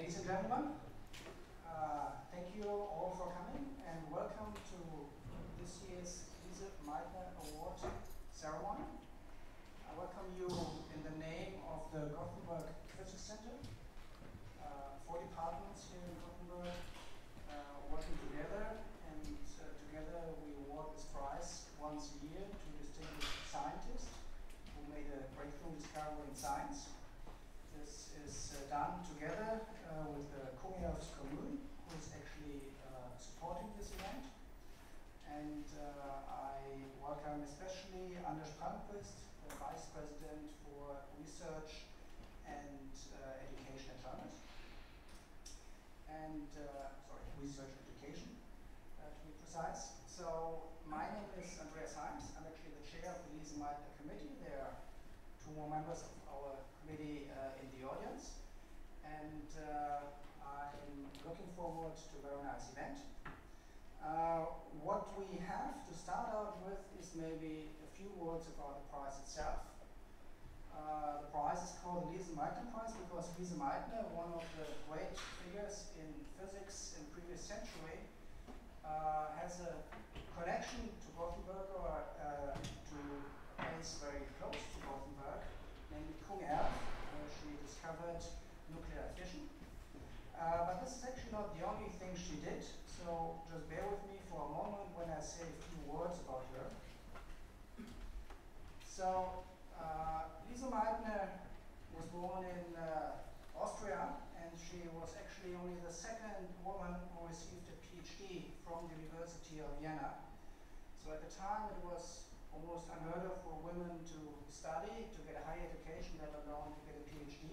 Ladies and gentlemen, thank you all for coming and welcome to this year's Lise Meitner Award ceremony. I welcome you in the name of the Gothenburg Physics Center. 4 departments here in Gothenburg working together, and together we award this prize once a year to distinguished scientists who made a breakthrough discovery in science. This is done together with the Kungälvs Kommun, who is actually supporting this event. And I welcome especially Anders Palmqvist, the Vice President for Research and Education at Chandrashekhar. And, Research Education, to be precise. So, my name is Andreas Heims. I'm actually the chair of the Lise Meitner Committee. There are 2 more members of our committee in the audience, and I'm looking forward to a very nice event. What we have to start out with is maybe a few words about the prize itself. The prize is called the Lise Meitner Prize because Lise Meitner, one of the great figures in physics in the previous century, has a connection to Gothenburg, or to a place very close to Gothenburg, namely Kungälv, where she discovered nuclear fission. But this is actually not the only thing she did, so just bear with me for a moment when I say a few words about her. So, Lise Meitner was born in Austria, and she was actually only the 2nd woman who received a PhD from the University of Vienna. So at the time it was almost unheard of for women to study, to get a higher education, let alone to get a PhD.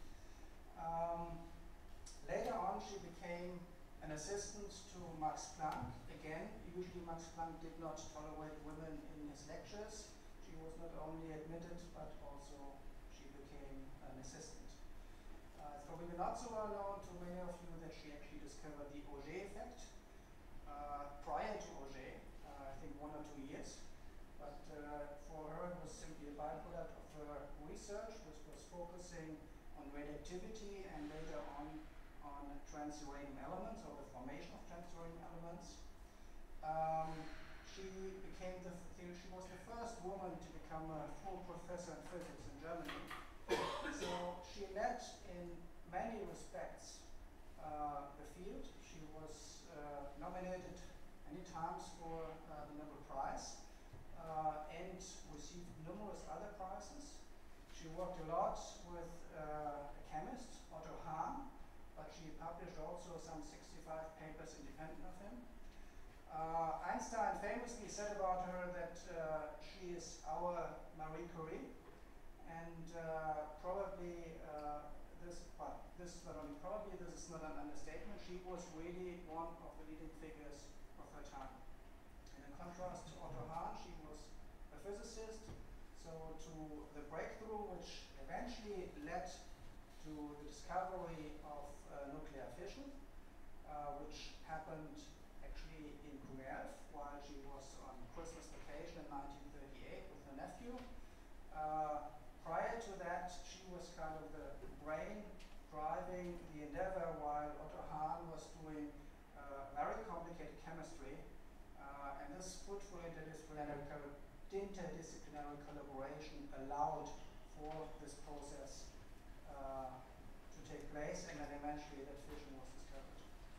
Later on she became an assistant to Max Planck. Again, usually Max Planck did not tolerate women in his lectures. She was not only admitted, but also she became an assistant. It's probably not so well known to many of you that she actually discovered the Auger effect. Prior to Auger, I think 1 or 2 years. But for her it was simply a byproduct of her research, which was focusing on radioactivity and later on transuranium elements, or the formation of transuranium elements. She was the first woman to become a full professor in physics in Germany. So she led in many respects the field. She was nominated many times for the Nobel Prize and received numerous other prizes. She worked a lot with a chemist, Otto Hahn, but she published also some 65 papers independent of him. Einstein famously said about her that she is our Marie Curie, and probably this is not an understatement. She was really one of the leading figures of her time. And in contrast to Otto Hahn, she was a physicist, so to the breakthrough which eventually led to the discovery of nuclear fission, which happened actually in Kungälv while she was on Christmas vacation in 1938 with her nephew. Prior to that, she was kind of the brain driving the endeavor while Otto Hahn was doing very complicated chemistry. And this fruitful interdisciplinary collaboration allowed for this process to take place, and then eventually that fission was discovered.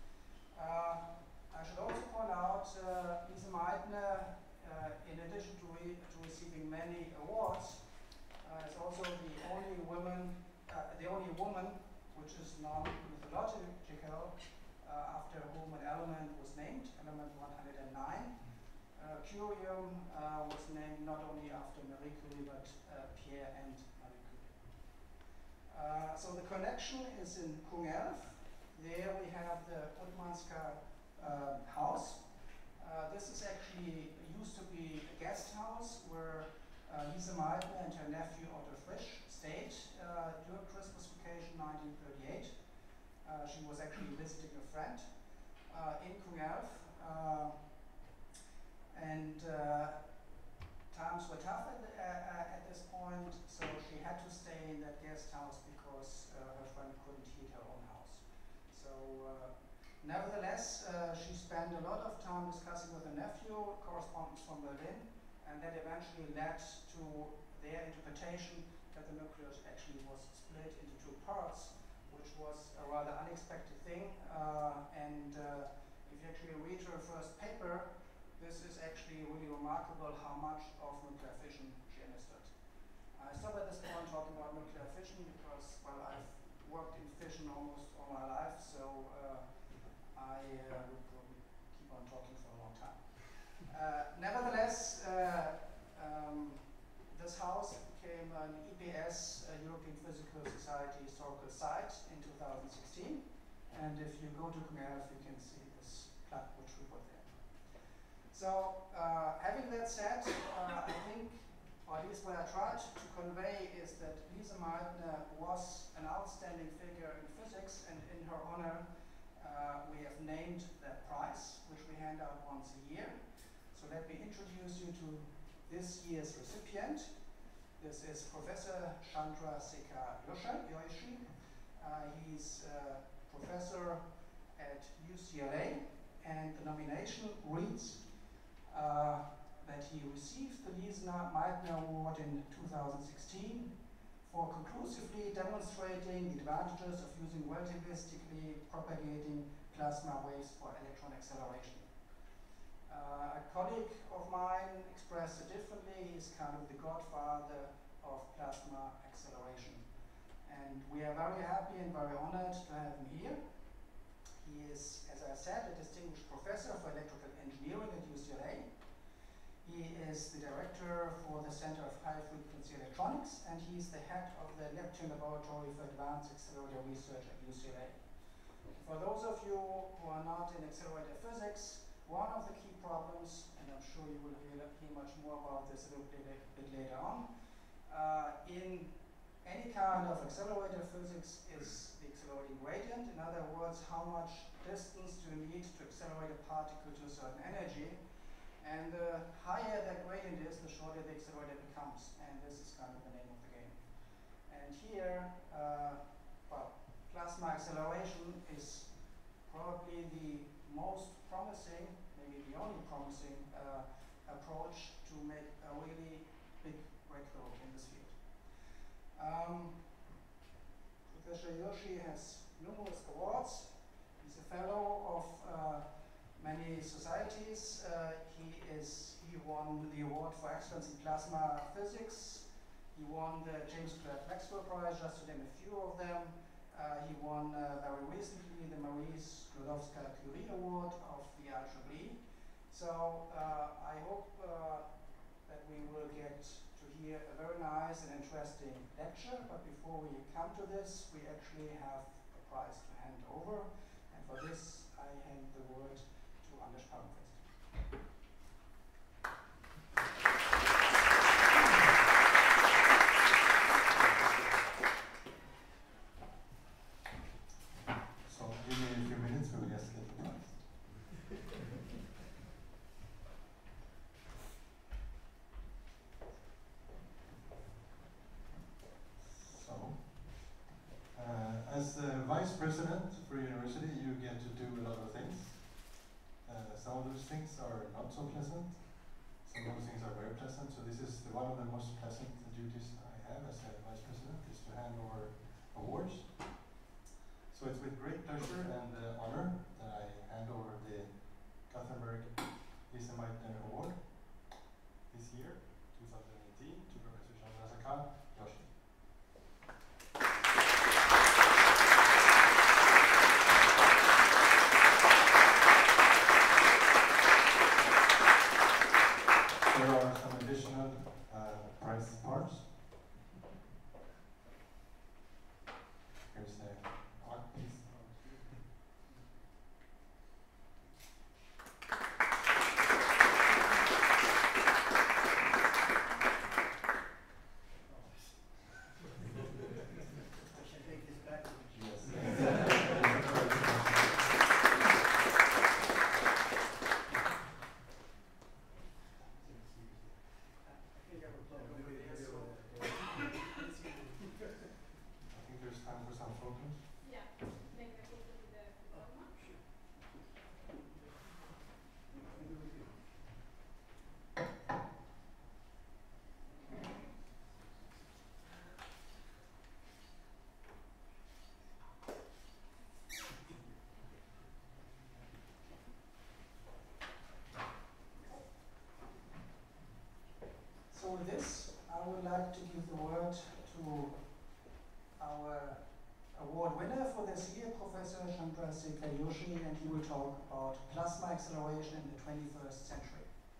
I should also point out Lise Meitner, in addition to receiving many awards, is also the only woman which is non-mythological after whom an element was named, element 109. Curium was named not only after Marie Curie, but Pierre and Marie Curie. So the connection is in Kungälv. There we have the Udmanska house. This is actually used to be a guest house where Lise Meitner and her nephew Otto Frisch stayed during Christmas vacation 1938. She was actually visiting a friend in Kungälv. And times were tough at this point, so she had to stay in that guest house because her friend couldn't heat her own house. So nevertheless, she spent a lot of time discussing with her nephew, correspondence from Berlin, and that eventually led to their interpretation that the nucleus actually was split into two parts, which was a rather unexpected thing. If you actually read her first paper, this is actually really remarkable how much of nuclear fission she understood. I stop at this point talking about nuclear fission because, well, I've worked in fission almost all my life, so I would probably keep on talking for a long time. Nevertheless, this house became an EPS, European Physical Society historical site in 2016. And if you go to Kungelf, you can see this plaque which we put there. So, having that said, I think, or at least what I tried to convey is that Lise Meitner was an outstanding figure in physics, and in her honor, we have named that prize, which we hand out once a year. So let me introduce you to this year's recipient. This is Professor Chandrashekhar Joshi. He's a professor at UCLA, and the nomination reads that he received the Lise Meitner Award in 2016 for conclusively demonstrating the advantages of using relativistically propagating plasma waves for electron acceleration. A colleague of mine expressed it differently. He's kind of the godfather of plasma acceleration. And we are very happy and very honored to have him here. He is, as I said, a distinguished professor for electrical engineering at UCLA. He is the director for the Center of High Frequency Electronics, and he's the head of the Neptune Laboratory for Advanced Accelerator Research at UCLA. For those of you who are not in accelerator physics, one of the key problems, and I'm sure you will hear much more about this a little bit later on, in any kind of accelerator physics is the accelerating gradient. In other words, how much distance do you need to accelerate a particle to a certain energy. And the higher that gradient is, the shorter the accelerator becomes. And this is kind of the name of the game. And here, plasma acceleration is probably the most promising, maybe the only promising approach to make a really big breakthrough in this field. Professor Joshi has numerous awards. He's a fellow of many societies. He won the award for excellence in plasma physics. He won the James Clerk Maxwell Prize, just to name a few of them. He won very recently the Marie Sklodowska-Curie Award of the IEEE. So I hope that we will get to hear a very nice and interesting lecture. But before we come to this, we actually have a prize to hand over. And for this, I hand the word to Anders Palmqvist. So give me a few minutes, we'll just get the prize. So, as the vice president for university, you get to do a lot of things. Some of those things are not so pleasant. Some of those things are very pleasant. So this is one of the most pleasant duties I have as a vice president, is to hand over awards. So it's with great pleasure and honor that I hand over the Gothenburg Lise Meitner Award this year, 2018, to Professor Chandrashekhar Joshi. There are some additional prize parts. Here's the art piece. I should take this back. Yes. I think there's time for some photos. Yeah, make a photo with the Award winner for this year, Professor Chandrashekhar Joshi, and he will talk about plasma acceleration in the 21st century.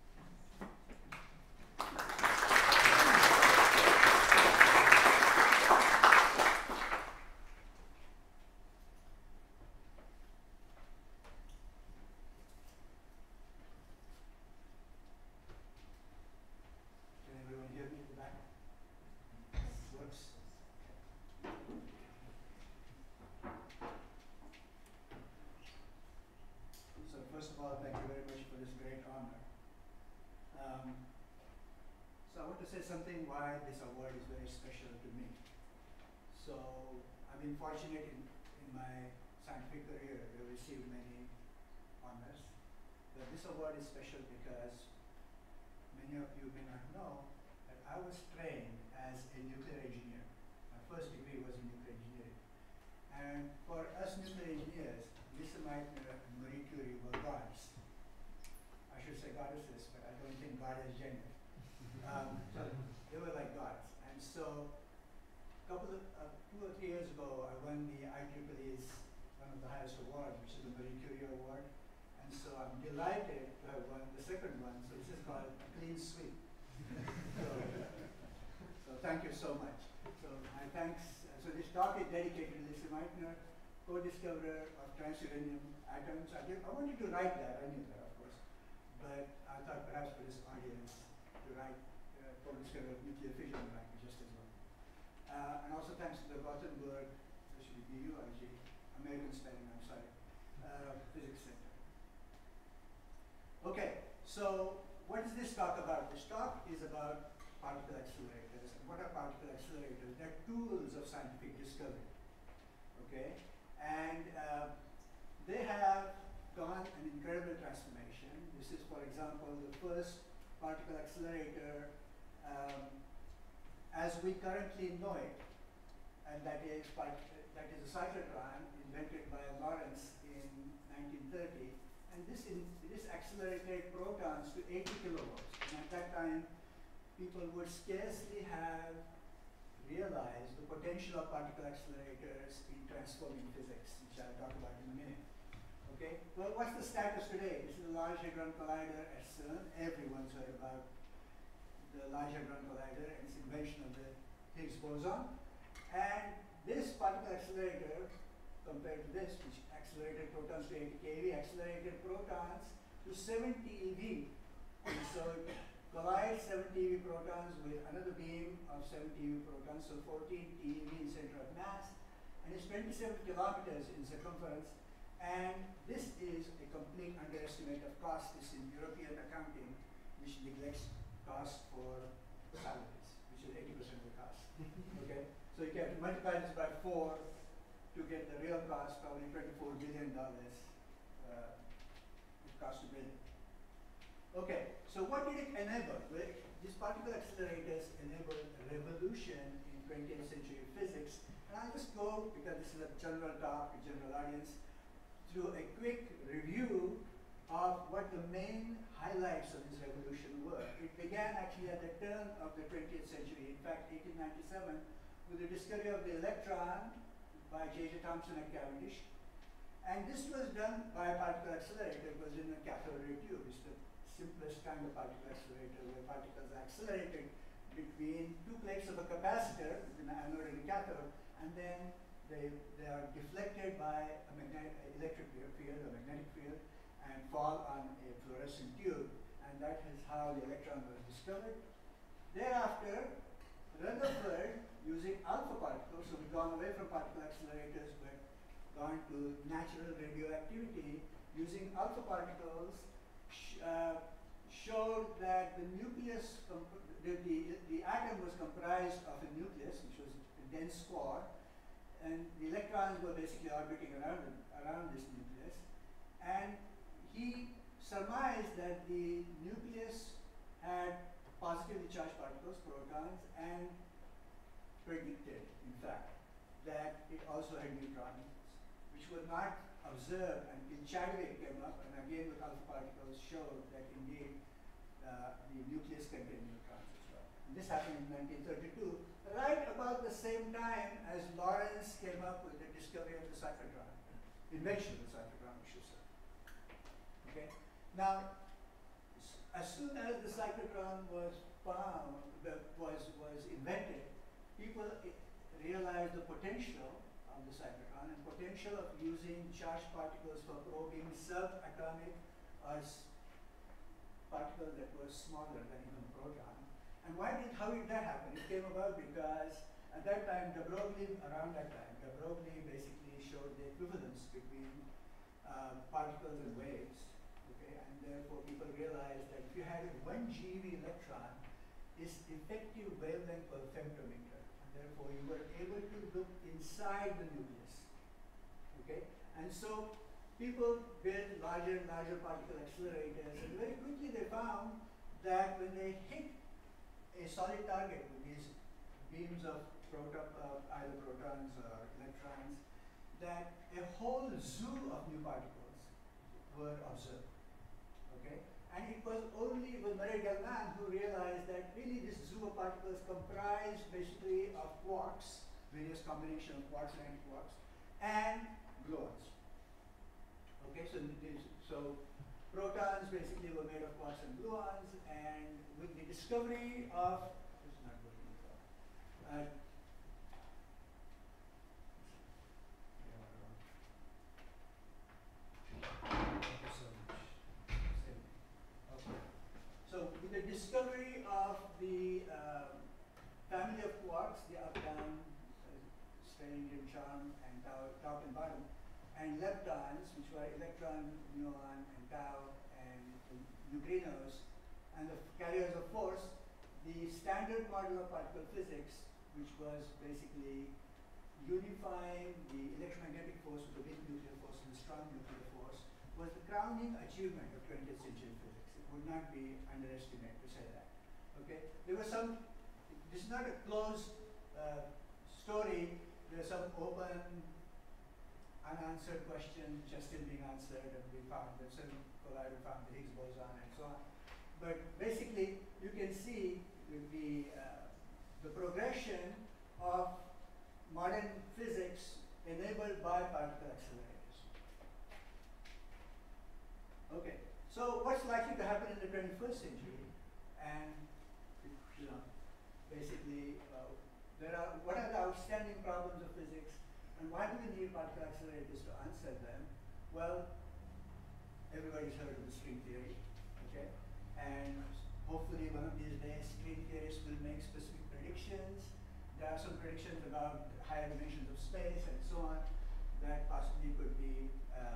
First of all, thank you very much for this great honor. So I want to say something why this award is very special to me. So I've been fortunate in my scientific career to have received many honors. But this award is special because many of you may not know that I was trained as a nuclear engineer. My first degree was in nuclear engineering. And for us nuclear engineers, Lise Meitner and Marie Curie were gods. I should say goddesses, but I don't think God has gender. So they were like gods. And so, 2 or 3 years ago, I won the IEEE's one of the highest awards, which is the Marie Curie Award. And so I'm delighted to have won the second one. So this is called a clean sweep. so thank you so much. So my thanks. So this talk is dedicated to Lise Meitner, co-discoverer of transuranium atoms. I wanted to write that, I knew that of course, but I thought perhaps for this audience to write co-discoverer of nuclear fission might be just as well. And also thanks to the Gothenburg, this should be BUIG, American spelling, I'm sorry, Physics Center. Okay, so what is this talk about? This talk is about particle accelerators. And what are particle accelerators? They're tools of scientific discovery. Okay? And they have gone an incredible transformation. This is, for example, the first particle accelerator as we currently know it, and that is a cyclotron invented by Lawrence in 1930. And this accelerated protons to 80 kilovolts. And at that time, people would scarcely have realized the potential of particle accelerators in transforming physics, which I'll talk about in a minute. Okay? Well, what's the status today? This is the Large Hadron Collider at CERN. Everyone's heard about the Large Hadron Collider and its invention of the Higgs boson. And this particle accelerator, compared to this, which accelerated protons to 80 keV, accelerated protons to 70 eV. And so it collides 70 eV protons with another beam of 70 eV protons, so 14 eV in center of mass, and it's 27 kilometers in circumference. And this is a complete underestimate of cost. This in European accounting, which neglects cost for salaries, which is 80% of the cost. Okay, so you have to multiply this by 4 to get the real cost, probably $24 billion. It costs $1 billion. Okay, so what did it enable? Well, these particle accelerators enabled a revolution in 20th century physics. And I'll just go, because this is a general talk, a general audience, through a quick review of what the main highlights of this revolution were. It began actually at the turn of the 20th century, in fact 1897, with the discovery of the electron by J.J. Thomson at Cavendish. And this was done by a particle accelerator. It was in a cathode ray tube. It's the simplest kind of particle accelerator, where particles are accelerated between 2 plates of a capacitor, between an anode and a cathode, and then they are deflected by a electric field, a magnetic field, and fall on a fluorescent tube. And that is how the electron was discovered. Thereafter, Rutherford, using alpha particles, so we've gone away from particle accelerators but gone to natural radioactivity, using alpha particles, showed that the nucleus, the atom was comprised of a nucleus, which was a dense core, and the electrons were basically orbiting around this nucleus. And he surmised that the nucleus had positively charged particles, protons, and predicted, in fact, that it also had neutrons, which were not observed until Chadwick came up, and again with alpha particles showed that indeed the nucleus contained neutrons as well. This happened in 1932, right about the same time as Lorentz came up with the discovery of the cyclotron, invention of the cyclotron, I should say. Okay. Now, as soon as the cyclotron was found, was invented, people realized the potential of the cyclotron and potential of using charged particles for probing subatomic or particles that were smaller than even a proton. And how did that happen? It came about because at that time, around that time, de Broglie basically showed the equivalence between particles and waves. Okay, and therefore people realized that if you had 1 GeV electron, its effective wavelength was femtometer, and therefore you were able to look inside the nucleus. Okay, and so people built larger and larger particle accelerators, and very quickly they found that when they hit a solid target with these beams of either protons or electrons, that a whole zoo of new particles were observed. Okay? And it was Murray Gell-Mann who realized that really this zoo of particles comprised basically of quarks, various combination of quarks and antiquarks, and gluons. Okay, so protons basically were made of quarks and gluons, and with the discovery of this is not working at all. So with the discovery of the family of quarks, the up-down, strange and charm, and top and bottom, and leptons, which were electron, muon, and tau, and neutrinos, and the carriers of force, the standard model of particle physics, which was basically unifying the electromagnetic force with the weak nuclear force and the strong nuclear force, was the crowning achievement of 20th century physics. It would not be underestimated to say that. Okay, there was some. This is not a closed story. There are some open, unanswered questions which are still being answered, and we found that certain collider found the Higgs boson and so on. But basically, you can see the progression of modern physics enabled by particle accelerators. Okay, so what's likely to happen in the 21st century? And basically, what are the outstanding problems of physics, and why do we need particle accelerators to answer them? Well, everybody's heard of the string theory, okay? And hopefully one of these days, string theorists will make specific predictions. There are some predictions about higher dimensions of space and so on that possibly could be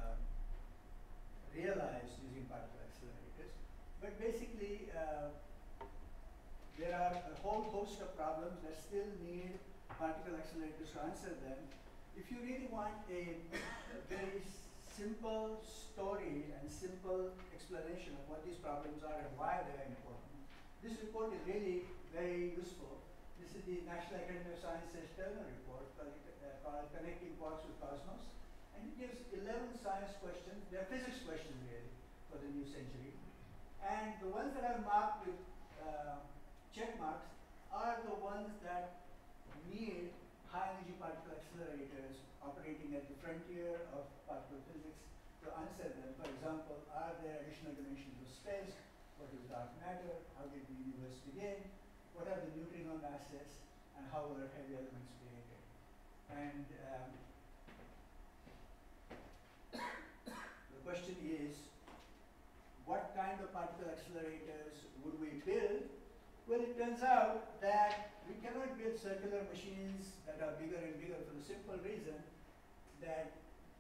realized using particle accelerators. But basically, there are a whole host of problems that still need particle accelerators to answer them. If you really want a very simple story and simple explanation of what these problems are and why they are important, this report is really very useful. This is the National Academy of Sciences Turner report called Connecting Quarks with Cosmos. And it gives 11 science questions. They are physics questions really for the new century. And the ones that are marked with check marks are the ones that need high energy particle accelerators operating at the frontier of particle physics to answer them. For example, are there additional dimensions of space? What is dark matter? How did the universe begin? What are the neutrino masses? And how were heavy elements created? And the question is, what kind of particle accelerators would we build? Well, it turns out that we cannot build circular machines that are bigger and bigger for the simple reason that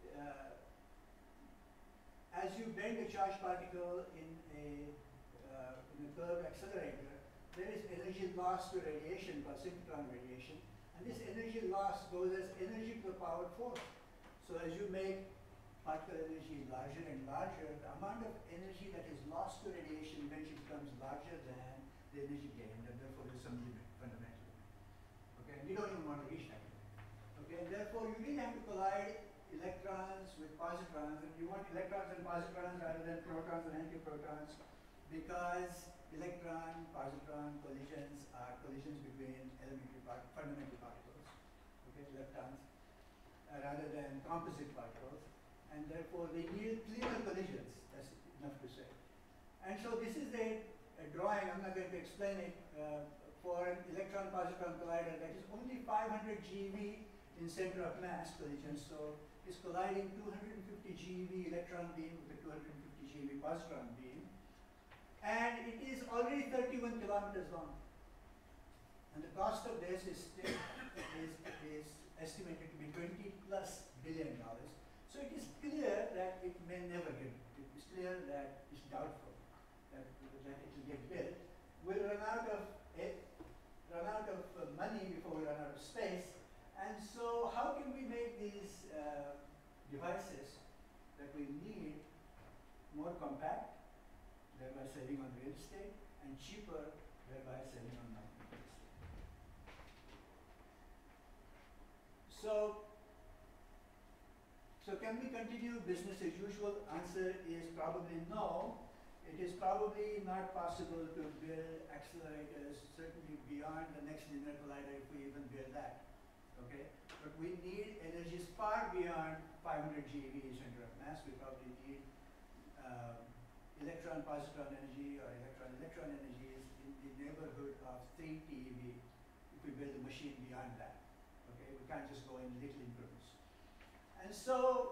as you bend a charged particle in a curved accelerator, there is energy loss to radiation called synchrotron radiation, and this energy loss goes as energy to the power 4. So as you make particle energy larger and larger, the amount of energy that is lost to radiation eventually becomes larger than the energy gained, and therefore there's some limit, fundamental limit. Okay, and we don't even want to reach that limit. Okay, and therefore you really have to collide electrons with positrons, and you want electrons and positrons rather than protons and antiprotons, because electron-positron collisions are collisions between fundamental particles, okay, leptons, rather than composite particles, and therefore they yield cleaner collisions. That's enough to say. And so this is a drawing. I'm not going to explain it, for an electron-positron collider that is only 500 GeV in center of mass collision. So it's colliding 250 GeV electron beam with a 250 GeV positron beam, and it is already 31 kilometers long. And the cost of this is estimated to be $20+ billion. So it is clear that it may never get built. It is clear that it's doubtful that it will get built. We'll run out of money before we run out of space. And so how can we make these devices that we need more compact, thereby saving on real estate, and cheaper, thereby saving on money? So can we continue business as usual? Answer is probably no. It is probably not possible to build accelerators, certainly beyond the next linear collider if we even build that. Okay? But we need energies far beyond 500 GeV center of mass. We probably need electron-positron energy or electron-electron energies in the neighborhood of 3 TeV if we build a machine beyond that. Okay? We can't just go in little increments. And so,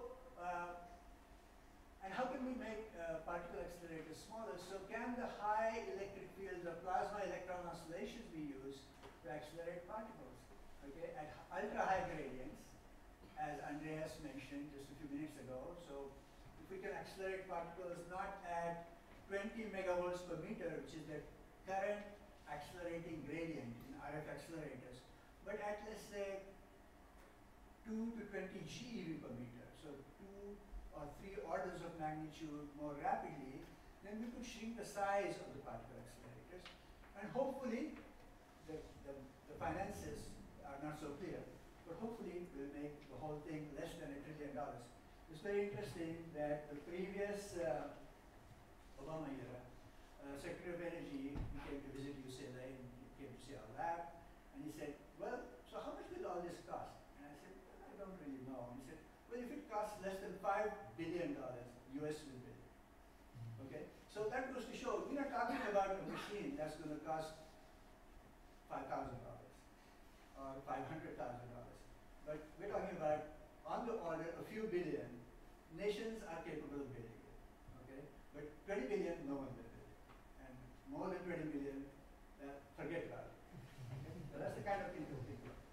and how can we make particle accelerators smaller? So can the high electric fields of plasma electron oscillations be used to accelerate particles? Okay, at ultra-high gradients, as Andreas mentioned just a few minutes ago. So if we can accelerate particles not at 20 megavolts per meter, which is the current accelerating gradient in RF accelerators, but at, let's say, 2 to 20 GeV per meter, so 2 or 3 orders of magnitude more rapidly, then we could shrink the size of the particle accelerators. And hopefully, the finances are not so clear, but hopefully we'll make the whole thing less than $1 trillion. It's very interesting that the previous Obama era, Secretary of Energy, he came to visit UCLA and he came to see our lab, and he said, well, so how much will all this cost? And I said, well, I don't really know. And he said, well, if it costs less than $5 billion, US will build it. Okay? So that goes to show, we're not talking about a machine that's going to cost $5,000 or $500,000. But we're talking about, on the order, a few billion. Nations are capable of building it. Okay? But 20 billion, no one will build it. And more than 20 billion, forget about it. Okay? So that's the kind of thing to think about.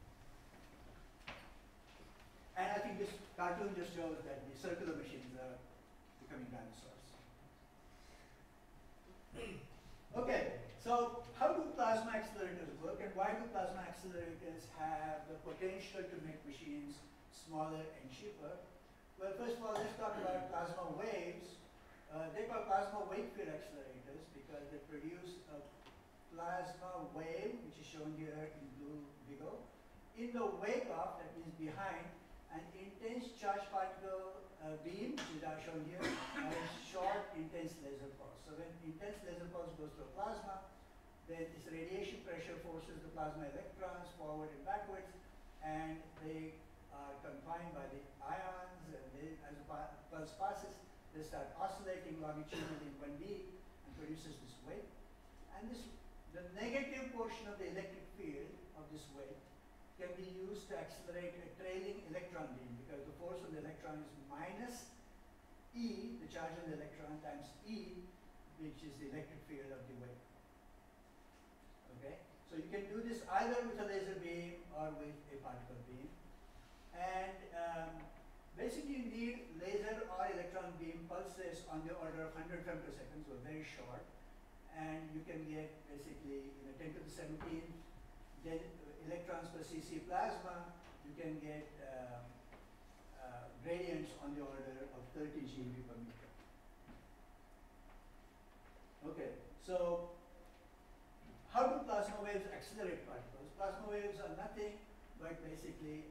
And I think this cartoon just shows that the circular machines are becoming dinosaurs. Okay, so how do plasma accelerators work, and why do plasma accelerators have the potential to make machines smaller and cheaper? Well, first of all, let's talk about plasma waves. They call plasma wave field accelerators because they produce a plasma wave, which is shown here in blue biggle. In the wake of, that means behind, an intense charged particle beam, which is now shown here, and a short intense laser pulse. So when intense laser pulse goes to a plasma, then this radiation pressure forces the plasma electrons forward and backwards, and they are confined by the ions, and they, as the pulse passes, they start oscillating longitudinally in 1D and produces this wave. And this, the negative portion of the electric field of this wave can be used to accelerate a trailing electron beam, because the force on the electron is minus E, the charge on the electron, times E, which is the electric field of the wave. Okay? So you can do this either with a laser beam or with a particle beam. And basically you need laser or electron beam pulses on the order of 100 femtoseconds, so very short. And you can get basically in a 10 to the 17th electrons per cc plasma, you can get gradients on the order of 30 GeV per meter. Okay, so how do plasma waves accelerate particles? Plasma waves are nothing but basically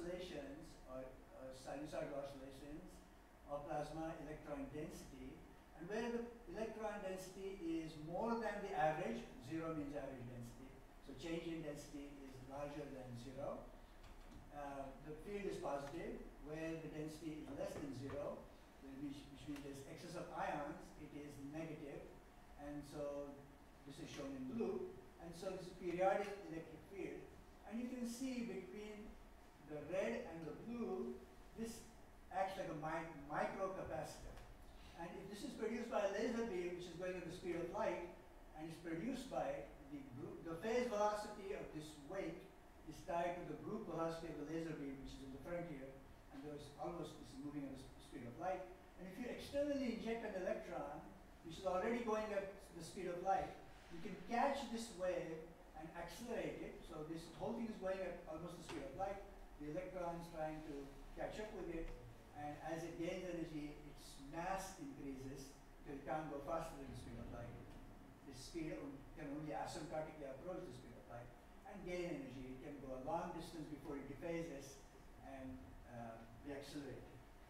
oscillations or sinusoidal oscillations of plasma electron density, And where the electron density is more than the average, 0 means average density, so change in density is larger than 0, the field is positive. Where the density is less than 0, which means there's excess of ions, it is negative. And so this is shown in blue. And so this is periodic electric field. And you can see between the red and the blue, this acts like a microcapacitor. And if this is produced by a laser beam, which is going at the speed of light, and is produced by the phase velocity of this wake is tied to the group velocity of the laser beam, which is in the front here, and there's almost this is moving at the speed of light. And if you externally inject an electron, which is already going at the speed of light, you can catch this wave and accelerate it. So this whole thing is going at almost the speed of light. The electron is trying to catch up with it, and as it gains energy, its mass increases because it can't go faster than the speed of light. The speed can only asymptotically approach the speed of light and gain energy. It can go a long distance before it dephases and be accelerated.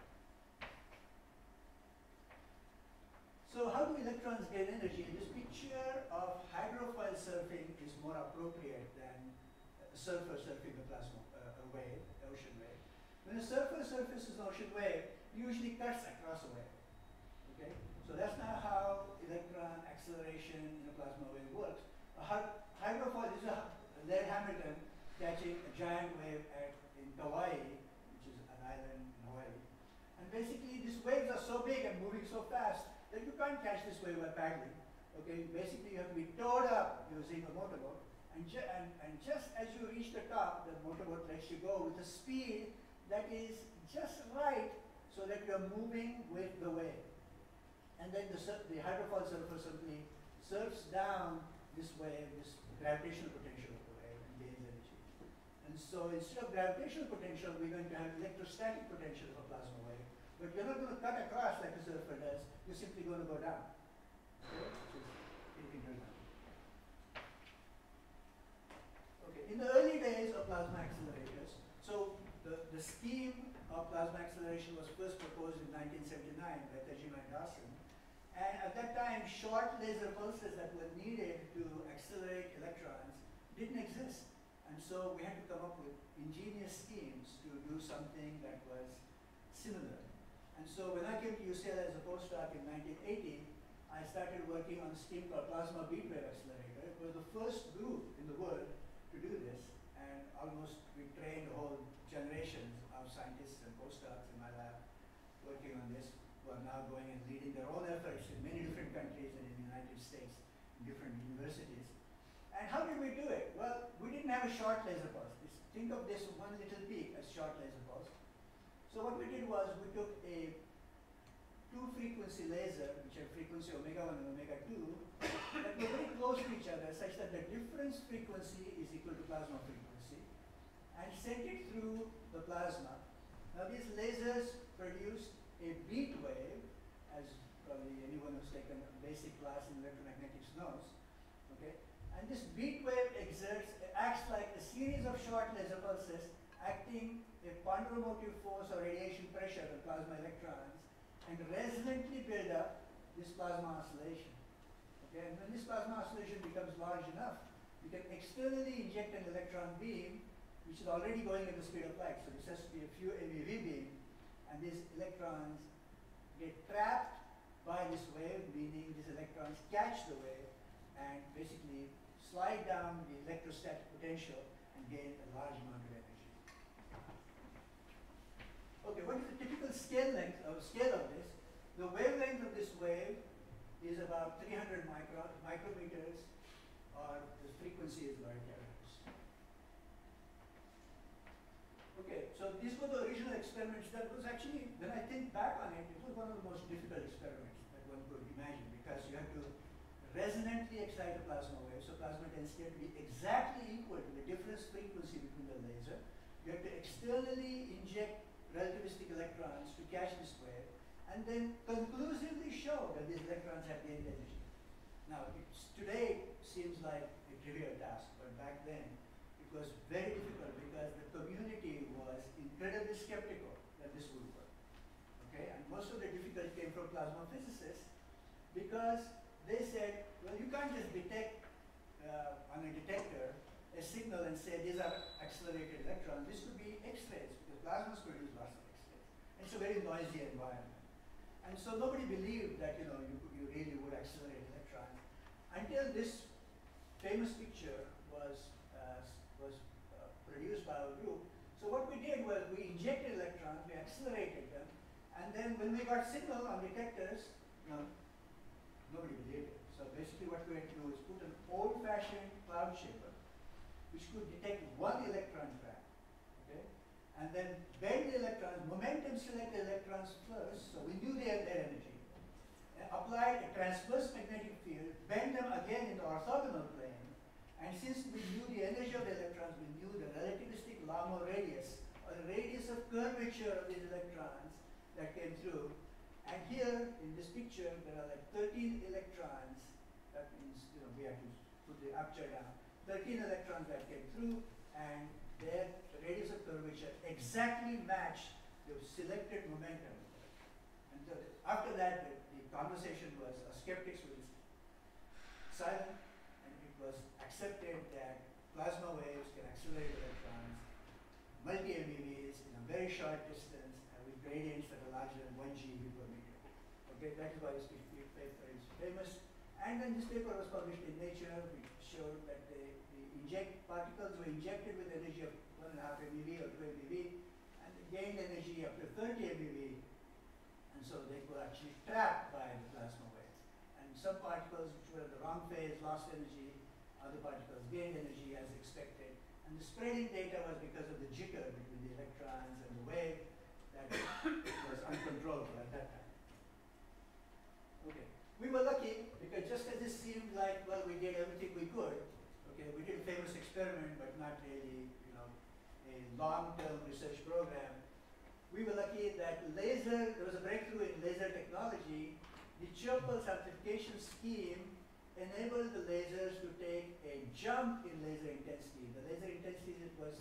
So how do electrons gain energy? This picture of hydrofoil surfing is more appropriate than a surfer surfing a plasma wave, ocean wave. When a surfer surfaces an ocean wave, it usually cuts across a wave. Okay? So that's not how electron acceleration in a plasma wave works. A hydrofoil is a Laird Hamilton catching a giant wave in Kauai, which is an island in Hawaii. And basically these waves are so big and moving so fast that you can't catch this wave by paddling. Okay, basically you have to be towed up using a motorboat, and just as you reach the top, the motorboat lets you go with a speed that is just right so that you are moving with the wave. And then the hydrofoil surfer simply surfs down this wave, this gravitational potential of the wave, and gains energy. And so instead of gravitational potential, we're going to have electrostatic potential of a plasma wave. But you're not going to cut across like a surfer does, you're simply going to go down. Okay, in the early days of plasma accelerators, so the scheme of plasma acceleration was first proposed in 1979 by Tajima and Dawson. And at that time, short laser pulses that were needed to accelerate electrons didn't exist. And so we had to come up with ingenious schemes to do something that was similar. And so when I came to UCLA as a postdoc in 1980, I started working on a scheme called Plasma Beat Wave Accelerator. It was the first group in the world to do this, and almost we trained a whole generation of scientists and postdocs in my lab working on this, who are now going and leading their own efforts in many different countries and in the United States, in different universities. And how did we do it? Well, we didn't have a short laser pulse. Think of this one little peak as short laser pulse. So what we did was we took a two-frequency laser, which had frequency omega 1 and omega 2, that were very close to each other, such that the difference frequency is equal to plasma frequency, and sent it through the plasma. Now these lasers produced a beat wave, as probably anyone who's taken a basic class in electromagnetics knows. Okay? And this beat wave acts like a series of short laser pulses acting a ponderomotive force or radiation pressure on plasma electrons, and resonantly build up this plasma oscillation. Okay? And when this plasma oscillation becomes large enough, you can externally inject an electron beam, which is already going at the speed of light. So this has to be a few MeV beam, and these electrons get trapped by this wave, meaning these electrons catch the wave and basically slide down the electrostatic potential and gain a large amount of energy. Okay, what is the typical scale length or scale of this? The wavelength of this wave is about 300 micrometers, or the frequency is about terahertz. Okay, so these were the original experiments. That was actually, when I think back on it, it was one of the most difficult experiments that one could imagine, because you have to resonantly excite a plasma wave, so plasma density had to be exactly equal to the difference frequency between the laser. You have to externally inject relativistic electrons to catch this wave, and then conclusively show that these electrons have gained energy. Now, today seems like a trivial task, but back then it was very difficult because the community was incredibly skeptical that this would work. Okay, and most of the difficulty came from plasma physicists, because they said, well, you can't just detect on a detector a signal and say these are accelerated electrons. This could be X-rays, because plasmas produce lots of X-rays. And it's a very noisy environment. And so nobody believed that you really would accelerate electrons until this famous picture was produced by our group. So what we did was we injected electrons, we accelerated them, and then when we got signal on detectors, nobody believed it. So basically what we had to do is put an old-fashioned cloud shaper, which could detect one electron track, okay? And then bend the electrons, momentum select the electrons first, so we knew their energy, and applied a transverse magnetic field, bend them again in the orthogonal plane, and since we knew the energy of the electrons, we knew the relativistic Larmor radius, or the radius of curvature of these electrons that came through. And here, in this picture, there are like 13 electrons. That means, we have to put the aperture down. 13 electrons that came through, and their radius of curvature exactly matched the selected momentum. And so after that, the conversation was, skeptics were silent, and it was accepted that plasma waves can accelerate electrons, multi-MeVs in a very short distance, and with gradients that are larger than 1 GeV per meter. Okay, that is why this paper is famous. And then this paper was published in Nature, which showed that the particles were injected with energy of 1.5 MeV or 2 MeV, and they gained energy up to 30 MeV, and so they were actually trapped by the plasma wave. And some particles which were in the wrong phase lost energy, other particles gained energy as expected, and the spreading data was because of the jitter between the electrons and the wave that was uncontrollable at that time. Okay, we were lucky because just as it seemed like, well, we did everything we could. Okay, we did a famous experiment, but not really, a long-term research program. We were lucky that there was a breakthrough in laser technology. The chirp pulse amplification scheme enabled the lasers to take a jump in laser intensity. The laser intensity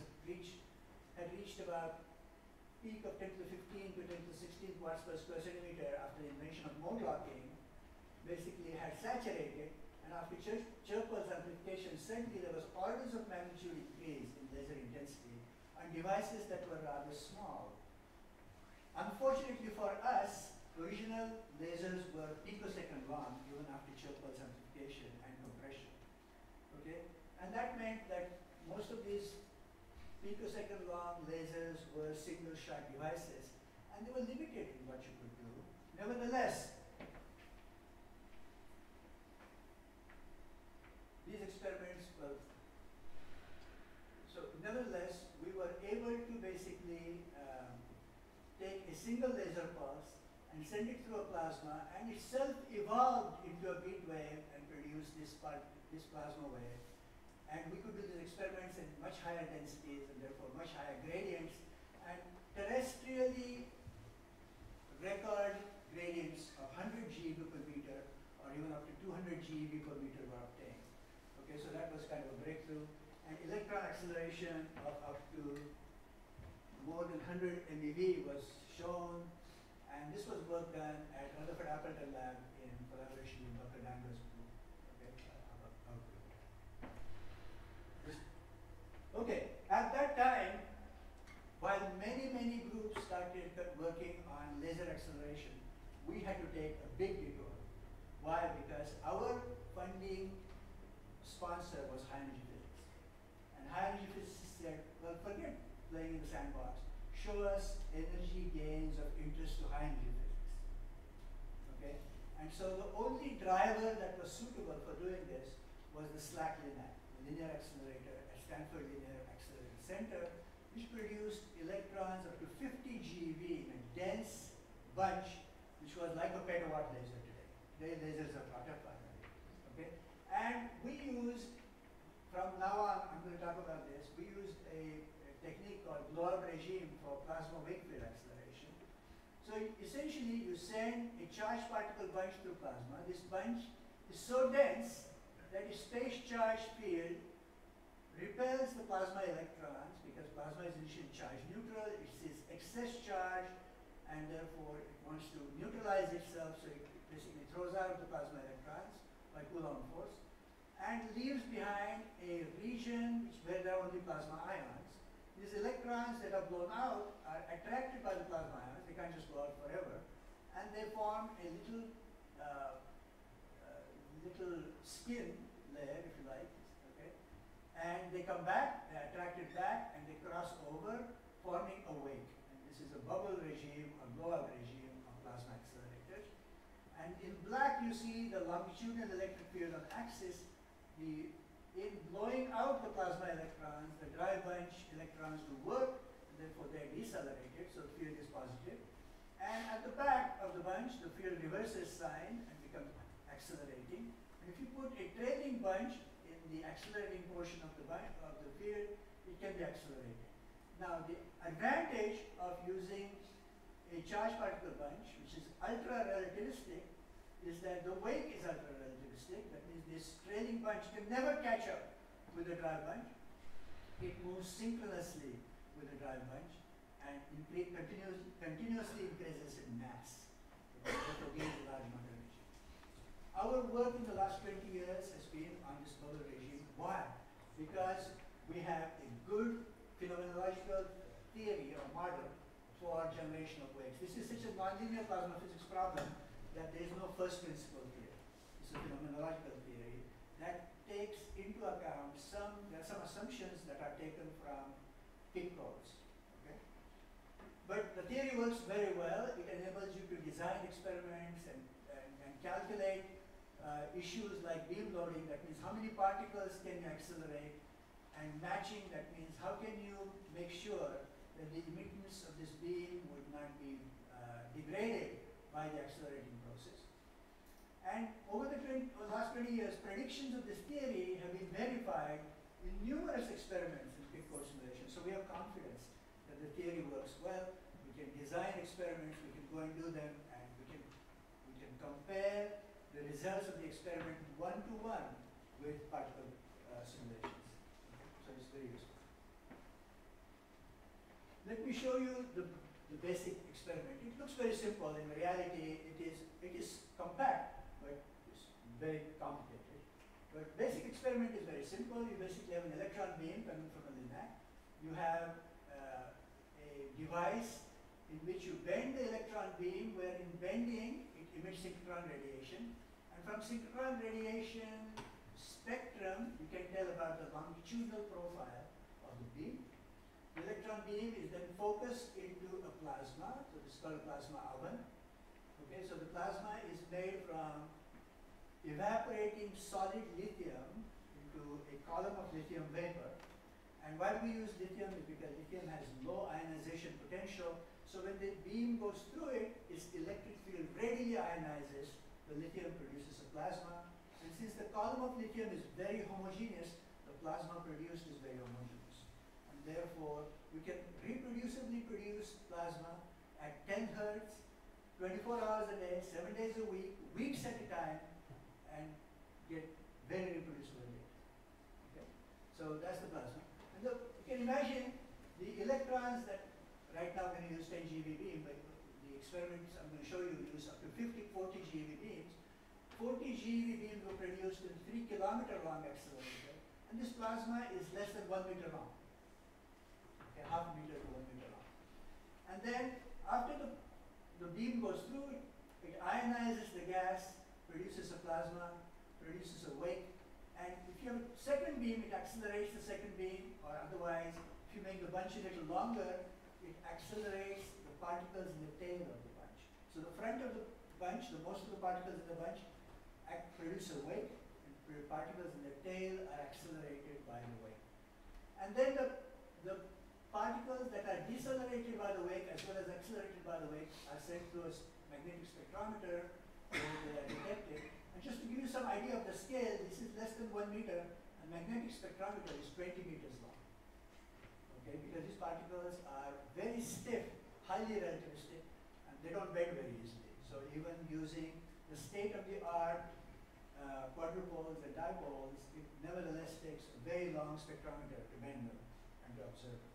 had reached about peak of 10 to the 15 to 10 to the 16 watts per square centimeter after the invention of mode locking. Basically had saturated, and after chirp pulse amplification, suddenly there was orders of magnitude increase in laser intensity on devices that were rather small. Unfortunately for us, original lasers were picosecond long even after chirp pulse amplification and compression. Okay? And that meant that most of these picosecond long lasers were single shot devices, and they were limited in what you could do. Nevertheless, these experiments were, we were able to basically take a single laser pulse and send it through a plasma, and it self-evolved into a beat wave and produced this plasma wave. And we could do these experiments at much higher densities and therefore much higher gradients, and terrestrially record gradients of 100 GeV per meter or even up to 200 GeV per meter were obtained. Okay, so that was kind of a breakthrough. And electron acceleration of up to more than 100 MeV was shown, and this was work done at Rutherford Appleton Lab in collaboration with Dr. Danger's group. Okay, okay, at that time, while many groups started working on laser acceleration, we had to take a big detour. Why? Because our funding sponsor was high energy physics. And high energy physicists said, well, forget playing in the sandbox. Show us energy gains of interest to high energy physics. Okay? And so the only driver that was suitable for doing this was the SLAC LINAC, the linear accelerator at Stanford Linear Accelerator Center, which produced electrons up to 50 GeV in a dense bunch, which was like a petawatt laser today. Today lasers are butterfly. Okay? And we used, from now on, I'm going to talk about this, we used a technique called blow-up regime for plasma wave field acceleration. So essentially, you send a charged particle bunch through plasma. This bunch is so dense that its space charge field repels the plasma electrons because plasma is initially charge neutral. It sees excess charge, and therefore it wants to neutralize itself, so it basically throws out the plasma electrons by Coulomb force, and leaves behind a region where there are only plasma ions. These electrons that are blown out are attracted by the plasma ions, they can't just go out forever, and they form a little skin layer, if you like, okay? And they come back, they're attracted back, and they cross over, forming a wake. And this is a bubble regime or blowout regime of plasma accelerators. And in black, you see the longitudinal electric field on axis. In blowing out the plasma electrons, the dry bunch electrons do work, and therefore they're decelerated, so the field is positive. And at the back of the bunch, the field reverses sign and becomes accelerating. And if you put a trailing bunch in the accelerating portion of the field, it can be accelerated. Now, the advantage of using a charged particle bunch, which is ultra-relativistic, is that the wake is ultra-relativistic. That means this trailing bunch can never catch up with the dry bunch. It moves synchronously with the dry bunch and continuously increases in mass. Therefore, gains a large amount of energy. Our work in the last 20 years has been on this bubble regime. Why? Because we have a good phenomenological theory or model for generation of waves. This is such a nonlinear plasma physics problem that there is no first principle theory. It's a phenomenological theory that takes into account there are some assumptions that are taken from Higgs codes. Okay? But the theory works very well. It enables you to design experiments and calculate issues like beam loading. That means how many particles can you accelerate, and matching, that means how can you make sure that the emittance of this beam would not be degraded by the accelerating process. And over the last 20 years, predictions of this theory have been verified in numerous experiments in Higgs core simulation. So we have confidence that the theory works well. We can design experiments, we can go and do them, and we can compare the results of the experiment one-to-one with particle simulations. Okay? So it's very useful. Let me show you the basic experiment. It looks very simple. In reality, it is compact, but it's very complicated. But basic experiment is very simple. You basically have an electron beam coming from a linac. You have a device in which you bend the electron beam, where in bending, it emits synchrotron radiation. And from synchrotron radiation spectrum, you can tell about the longitudinal profile of the beam. The electron beam is then focused into a plasma, so this is called a plasma oven. Okay, so the plasma is made from evaporating solid lithium into a column of lithium vapor. And why we use lithium is because lithium has low ionization potential. So when the beam goes through it, its electric field readily ionizes. The lithium produces a plasma. And since the column of lithium is very homogeneous, the plasma produced is very homogeneous. And therefore, we can reproducibly produce plasma at 10 Hertz, 24 hours a day, 7 days a week, weeks at a time, and get very reproducible data. Okay? So that's the plasma. And you can imagine the electrons that right now when you use 10 GeV beam, but the experiments I'm going to show you use up to 40 GeV beams. 40 GeV beams were produced in 3 kilometer long accelerator, and this plasma is less than 1 meter long. Okay, half a meter to 1 meter long. And then after the beam goes through, it ionizes the gas, produces a plasma, produces a wake, and if you have a second beam, it accelerates the second beam, or otherwise, if you make the bunch a little longer, it accelerates the particles in the tail of the bunch. So the front of the bunch, most of the particles in the bunch produce a wake, and the particles in the tail are accelerated by the wake. And then the particles that are decelerated by the wake as well as accelerated by the wake are sent through a magnetic spectrometer where they are detected. And just to give you some idea of the scale, this is less than 1 meter, and magnetic spectrometer is 20 meters long. Okay, because these particles are very stiff, highly relativistic, and they don't bend very easily. So even using the state-of-the-art quadrupoles and dipoles, it nevertheless takes a very long spectrometer to bend them and to observe them.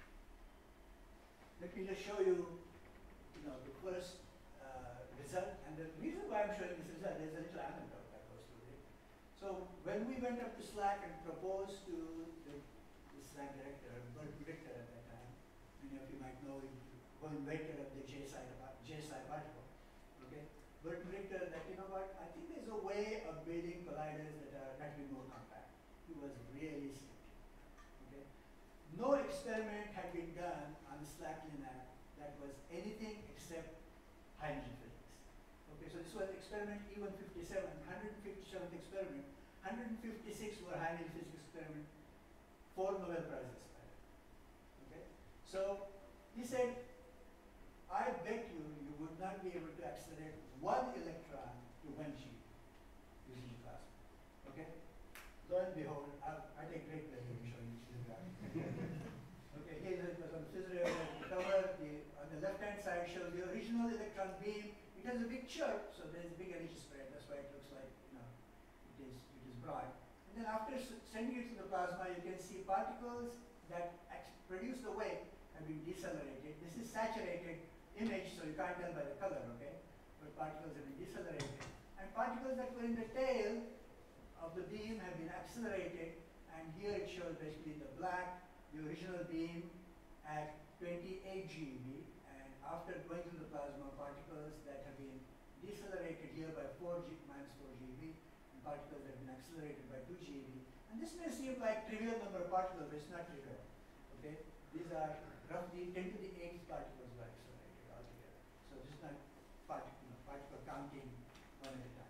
Let me just show you, the first result, and And the reason why I'm showing this is that there's a little anecdote that goes through it. So when we went up to SLAC and proposed to the SLAC director, Bert Richter at that time, many of you might know him, was inventor of the J-psi particle. Okay, Bert Richter that, you know what, I think there's a way of building colliders that will be more compact. He was really skeptical. Okay, no experiment had been done on the SLAC LINAC that was anything except high energy physics. Okay, so this was experiment E157, 157th experiment. 156 were high energy physics experiment, 4 Nobel Prizes. Okay, so he said, I bet you would not be able to accelerate 1 electron to 1 G using plasma. Okay, lo and behold, I take great pleasure in showing you this graph. Okay, here it was on the physical cover. On the left-hand side shows the original electron beam. It has a big chirp, so there is a big energy spread. That's why it looks like, you know, it is broad. And then after sending it to the plasma, you can see particles that produce the wave have been decelerated. This is saturated image, so you can't tell by the color, okay? But particles have been decelerated. And particles that were in the tail of the beam have been accelerated. And here it shows basically the black, the original beam at 28 GeV, and after going through the plasma, particles that have been decelerated here by minus 4 GeV, and particles that have been accelerated by 2 GeV. And this may seem like trivial number of particles, but it's not trivial. Okay, these are roughly 10 to the 8th particles were accelerated altogether. So this is not particle counting one at a time.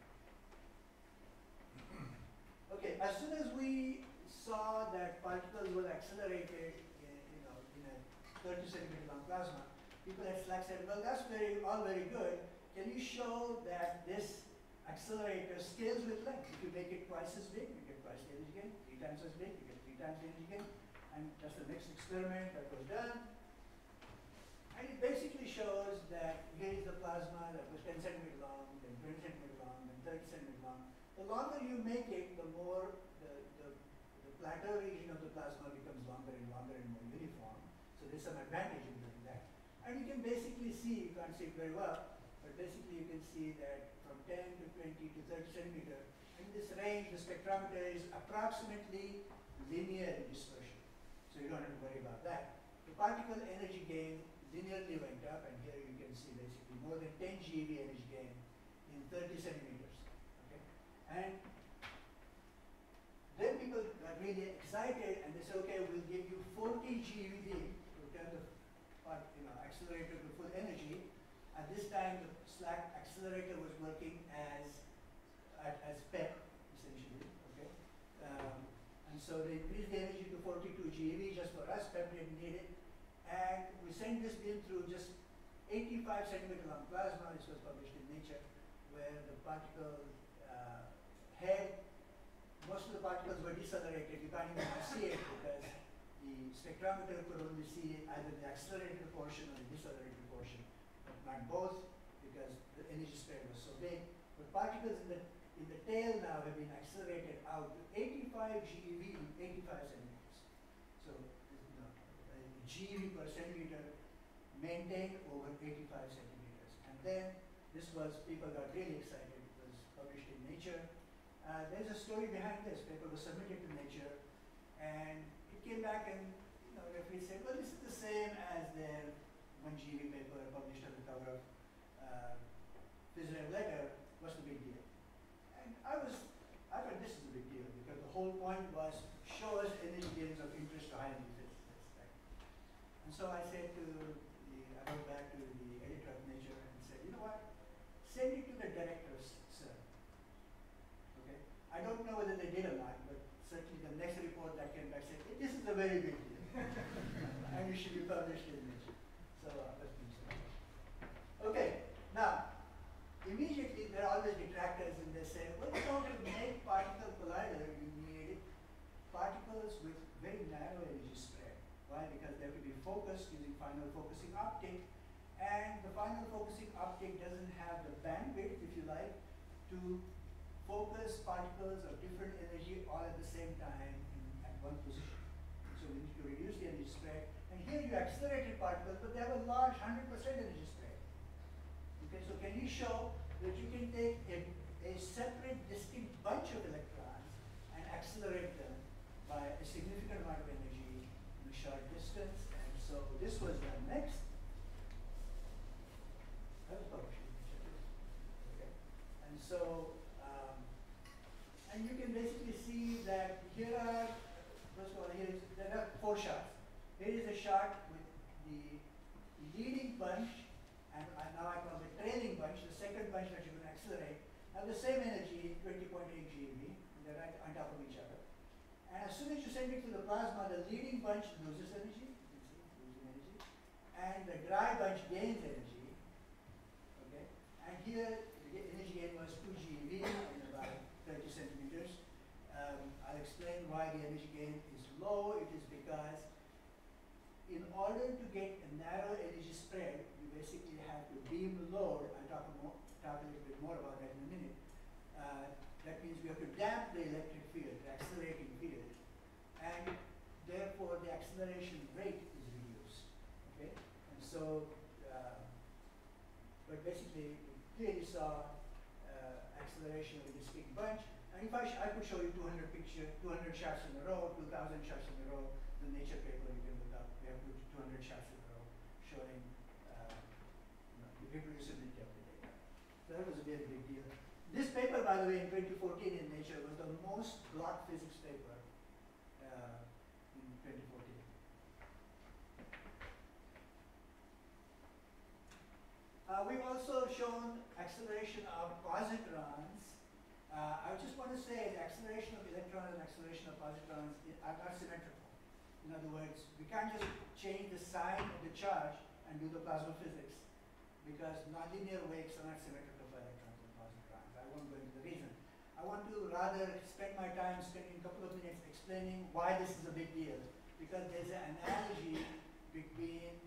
Okay, as soon as we saw that particles were accelerated in a 30 centimeter long plasma, people at SLAC said, well, that's all very good. Can you show that this accelerator scales with length? If you make it twice as big, you get twice the energy gain. 3 times as big, you get 3 times the energy gain. And that's the next experiment that was done. And it basically shows that here is the plasma that was 10 centimeter long, then 20 centimeter long, then 30 centimeter long. The longer you make it, the more the plateau region of the plasma becomes longer and longer and more uniform. So there's some advantage in doing that. And you can basically see, you can't see it very well, but basically you can see that from 10 to 20 to 30 centimeter, in this range, the spectrometer is approximately linear in dispersion. So you don't have to worry about that. The particle energy gain linearly went up, and here you can see basically more than 10 GeV energy gain in 30 centimeters. Okay? And then people got really excited, and they said, okay, we'll give you 40 GeV to turn the accelerator to full energy. At this time, the SLAC accelerator was working as PEP, essentially. Okay, and so they increased the energy to 42 GeV just for us. PEP didn't need it, and we sent this beam through just 85 centimeter long plasma. This was published in Nature, where the particle head. Most of the particles were decelerated. You can't even see it because the spectrometer could only see either the accelerated portion or the decelerated portion, but not both because the energy spread was so big. But particles in the tail now have been accelerated out to 85 GeV in 85 centimeters. So GeV per centimeter maintained over 85 centimeters. And then people got really excited. It was published in Nature. There's a story behind this. Paper was submitted to Nature, and it came back, and referees said, well, this is the same as their 1 GeV paper published on the cover of Physical Letter. What's the big deal? And I thought this is a big deal because the whole point was show us energy gains of interest to high energy physicists. Right? And so I said I wrote back to the editor of Nature and said, you know what? Send it to the directors, sir. Okay? I don't know whether they did or not, but certainly the next report that came back said, this is a very big deal. And it should be published in Nature. So let's do so. Okay, now, immediately there are always detractors and they say, well, to make particle collider, you need particles with very narrow energy spread. Why? Because they have to be focused using final focusing optic, and the final focusing optic doesn't have the bandwidth, if you like, to focus particles of different energy all at the same time at one position. So we need to reduce the energy spread. And here you accelerated particles, but they have a large 100% energy spread. Okay, so can you show that you can take a separate distinct bunch of electrons and accelerate them by a significant amount of energy in a short distance. And so this was done next. Okay. And so, and you can basically see that here are, first of all, there are 4 shots. Here is a shot with the leading bunch, and now I call it trailing bunch, the second bunch that you're going to accelerate, have the same energy, 20.8 GeV, they're right on top of each other. And as soon as you send it to the plasma, the leading bunch loses energy, you can see, losing energy, and the dry bunch gains energy. Okay, and here the energy gain was 2 GeV in about 30 centimeters. I'll explain why the energy gain is low. It is because in order to get a narrow energy spread, you basically have to beam load. I'll talk a little bit more about that in a minute. That means we have to damp the electric field, the accelerating field, and therefore the acceleration rate is reduced. Okay, and so, but basically, we clearly saw acceleration of a distinct bunch. And if I could show you 200 shots in a row, 2,000 shots in a row, the Nature paper you can look up. We have 200 shots in a row showing the reproducibility of the data. So that was a very big deal. This paper, by the way, in 2014 in Nature was the most blocked physics paper in 2014. We've also shown acceleration of positrons. I just want to say the acceleration of electrons and acceleration of positrons are symmetrical. In other words, we can't just change the sign of the charge and do the plasma physics, because nonlinear wakes are not symmetrical for electrons and positrons. I won't go into the reason. I want to rather spend my time spending a couple of minutes explaining why this is a big deal, because there's an analogy between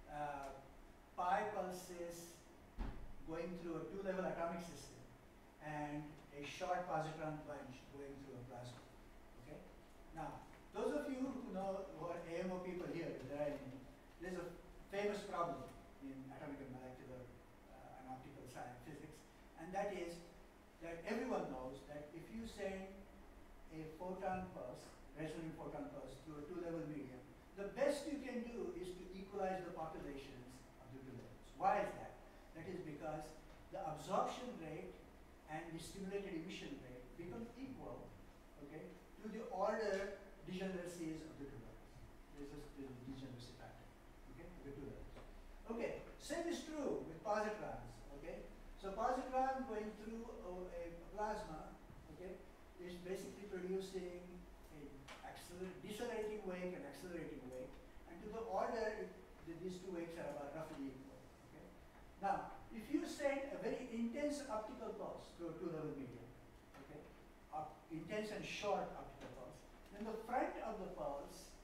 pi pulses going through a 2-level atomic system and a short positron bunch going through a plasma. Okay? Now, those of you who know, who are AMO people here, there's a famous problem in atomic and molecular and optical science physics, and that is that everyone knows that if you send a photon pulse, resonant photon pulse, through a 2-level medium, the best you can do is to equalize the populations of the 2 levels. Why is that? That is because the absorption rate and the stimulated emission rate become equal, okay, to the order degeneracies of the 2 levels. There's a degeneracy pattern, okay, of the 2 levels. Okay, same is true with positrons, okay. So positron going through a plasma, okay, is basically producing a decelerating wake and accelerating wake, and to the order, these 2 wakes are about roughly equal, okay. Now, if you send a very intense optical pulse through a 2-level medium, okay, intense and short optical pulse, then the front of the pulse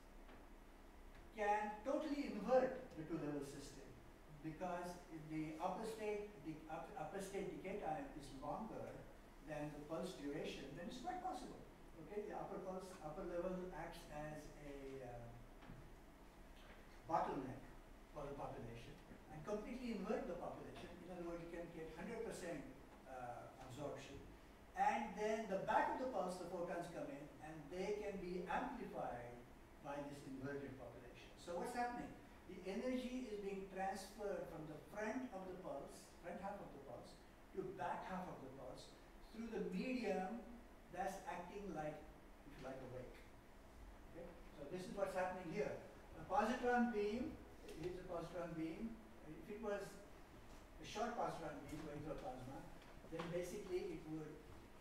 can totally invert the 2-level system, because if the upper state decay time is longer than the pulse duration, then it's quite possible. Okay, the upper level acts as a bottleneck for the population and completely invert the population. In other words, you can get 100% absorption, and then the back of the pulse, the photons come in, and they can be amplified by this inverted population. So what's happening? The energy is being transferred from the front of the pulse, front half of the pulse, to back half of the pulse through the medium that's acting like, if you like, a wake. Okay? So this is what's happening here. A positron beam, here's a positron beam. If it was a short positron beam going through a plasma, then basically it would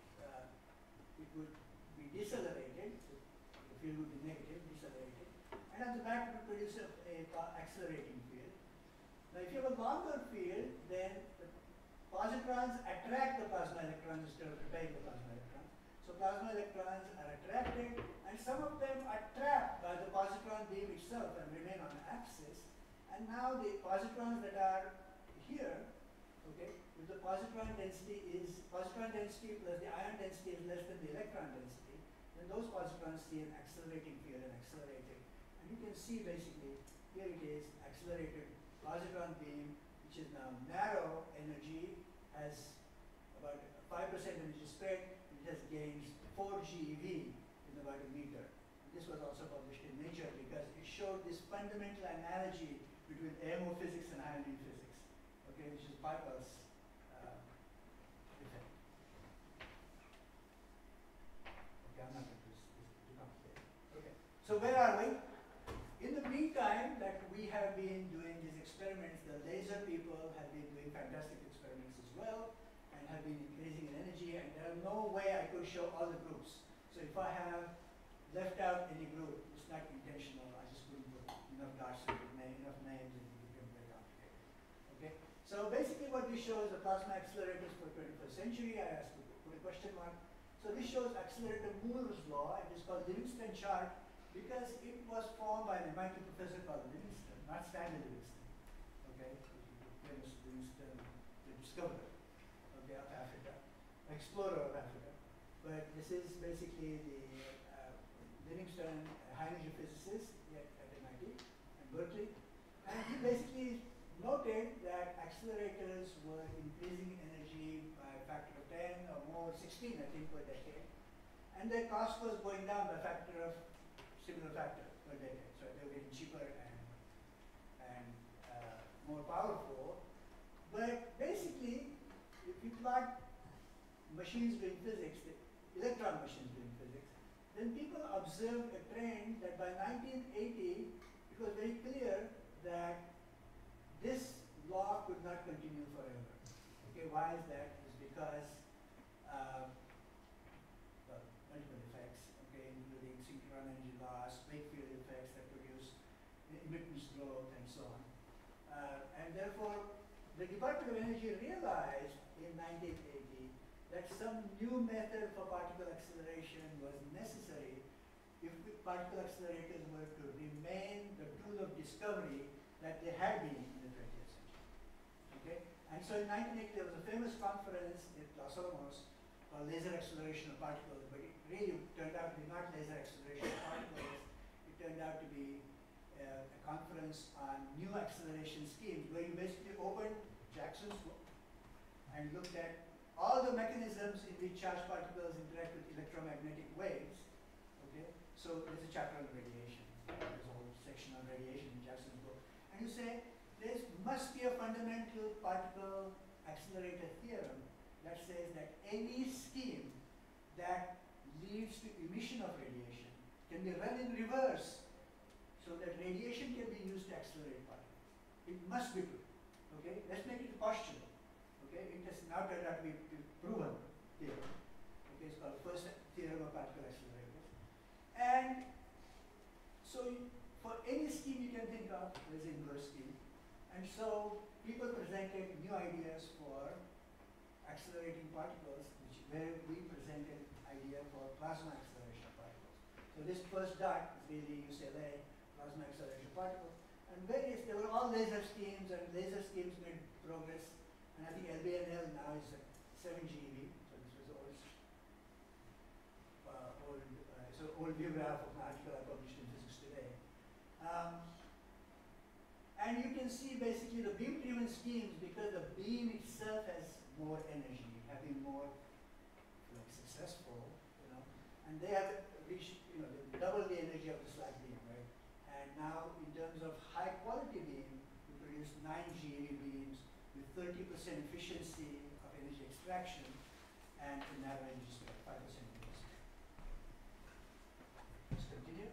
be decelerated. The field would be negative, decelerated, and at the back it would produce a accelerating field. Now, if you have a longer field, then the positrons attract the plasma electrons instead of repelling the plasma electrons. So plasma electrons are attracted, and some of them are trapped by the positron beam itself and remain on the axis. And now the positrons that are here, okay, if the positron density plus the ion density is less than the electron density, then those positrons see an accelerating field and accelerating. And you can see basically, here it is, accelerated positron beam, which is now narrow energy, has 5% energy spread, it has gains 4 GeV in about a meter. This was also published in Nature because it showed this fundamental analogy between AMO physics and high energy physics, okay, which is bypass effect. Okay, I'm not going to do not say. Okay, so where are we? In the meantime, that we have been doing these experiments, the laser people have been doing fantastic experiments as well, and have been increasing in energy, and there's no way I could show all the groups. So if I have left out any group, it's not intentional, I just couldn't put enough dots and enough names, and it became very complicated. Okay? So basically what we show is the plasma accelerators for 21st century. I asked to put a question mark. So this shows accelerator Moore's law. It is called Livingston chart because it was formed by an MIT professor called Livingston, not Stanley Livingston. Okay? Famous Livingston, the discoverer, okay, of Africa, explorer of Africa. But this is basically the Livingston, a high energy physicist at MIT and Berkeley, and he basically noted that accelerators were increasing energy by a factor of 10 or more, 16 I think per decade, and their cost was going down by a factor of similar factor per decade. So they were getting cheaper and more powerful. But basically, if you plot machines doing physics, the electron machines doing physics, then people observed a trend that by 1980, it was very clear that this law could not continue forever. Okay, why is that? It's because well, multiple effects, okay, including synchron energy loss, Wakefield effects that produce emittance growth, and so on. And therefore, the Department of Energy realized in 1980 that some new method for particle acceleration was necessary if particle accelerators were to remain the tool of discovery that they had been in the 20th century. Okay? And so in 1980 there was a famous conference at Los Alamos called Laser Acceleration of Particles, but it really turned out to be not laser acceleration of particles, it turned out to be a conference on new acceleration schemes where you basically opened Jackson's book and looked at all the mechanisms in which charged particles interact with electromagnetic waves. Okay, so there's a chapter on radiation. There's a whole section on radiation in Jackson's book. And you say there must be a fundamental particle accelerator theorem that says that any scheme that leads to emission of radiation can be run in reverse so that radiation can be used to accelerate particles. It must be true. Okay, let's make it a postulate. Okay, it has now turned out to be proven theorem. Okay, it's called the first theorem of particle accelerators. And so for any scheme you can think of, there's an inverse scheme. And so people presented new ideas for accelerating particles, where we presented idea for plasma acceleration of particles. So this first dot is really UCLA, plasma acceleration of particles. And there were all laser schemes, and laser schemes made progress. And I think LBNL now is at 7 GeV, so this was old biograph of an article I published in Physics Today. And you can see basically the beam-driven schemes, because the beam itself has more energy, have been more successful, and they have reached, they double the energy of the slack beam, right? And now in terms of high quality beam, we produce 9 GeV beams with 30% efficiency of energy extraction and a narrow energy scale, 5% energy scale. Let's continue.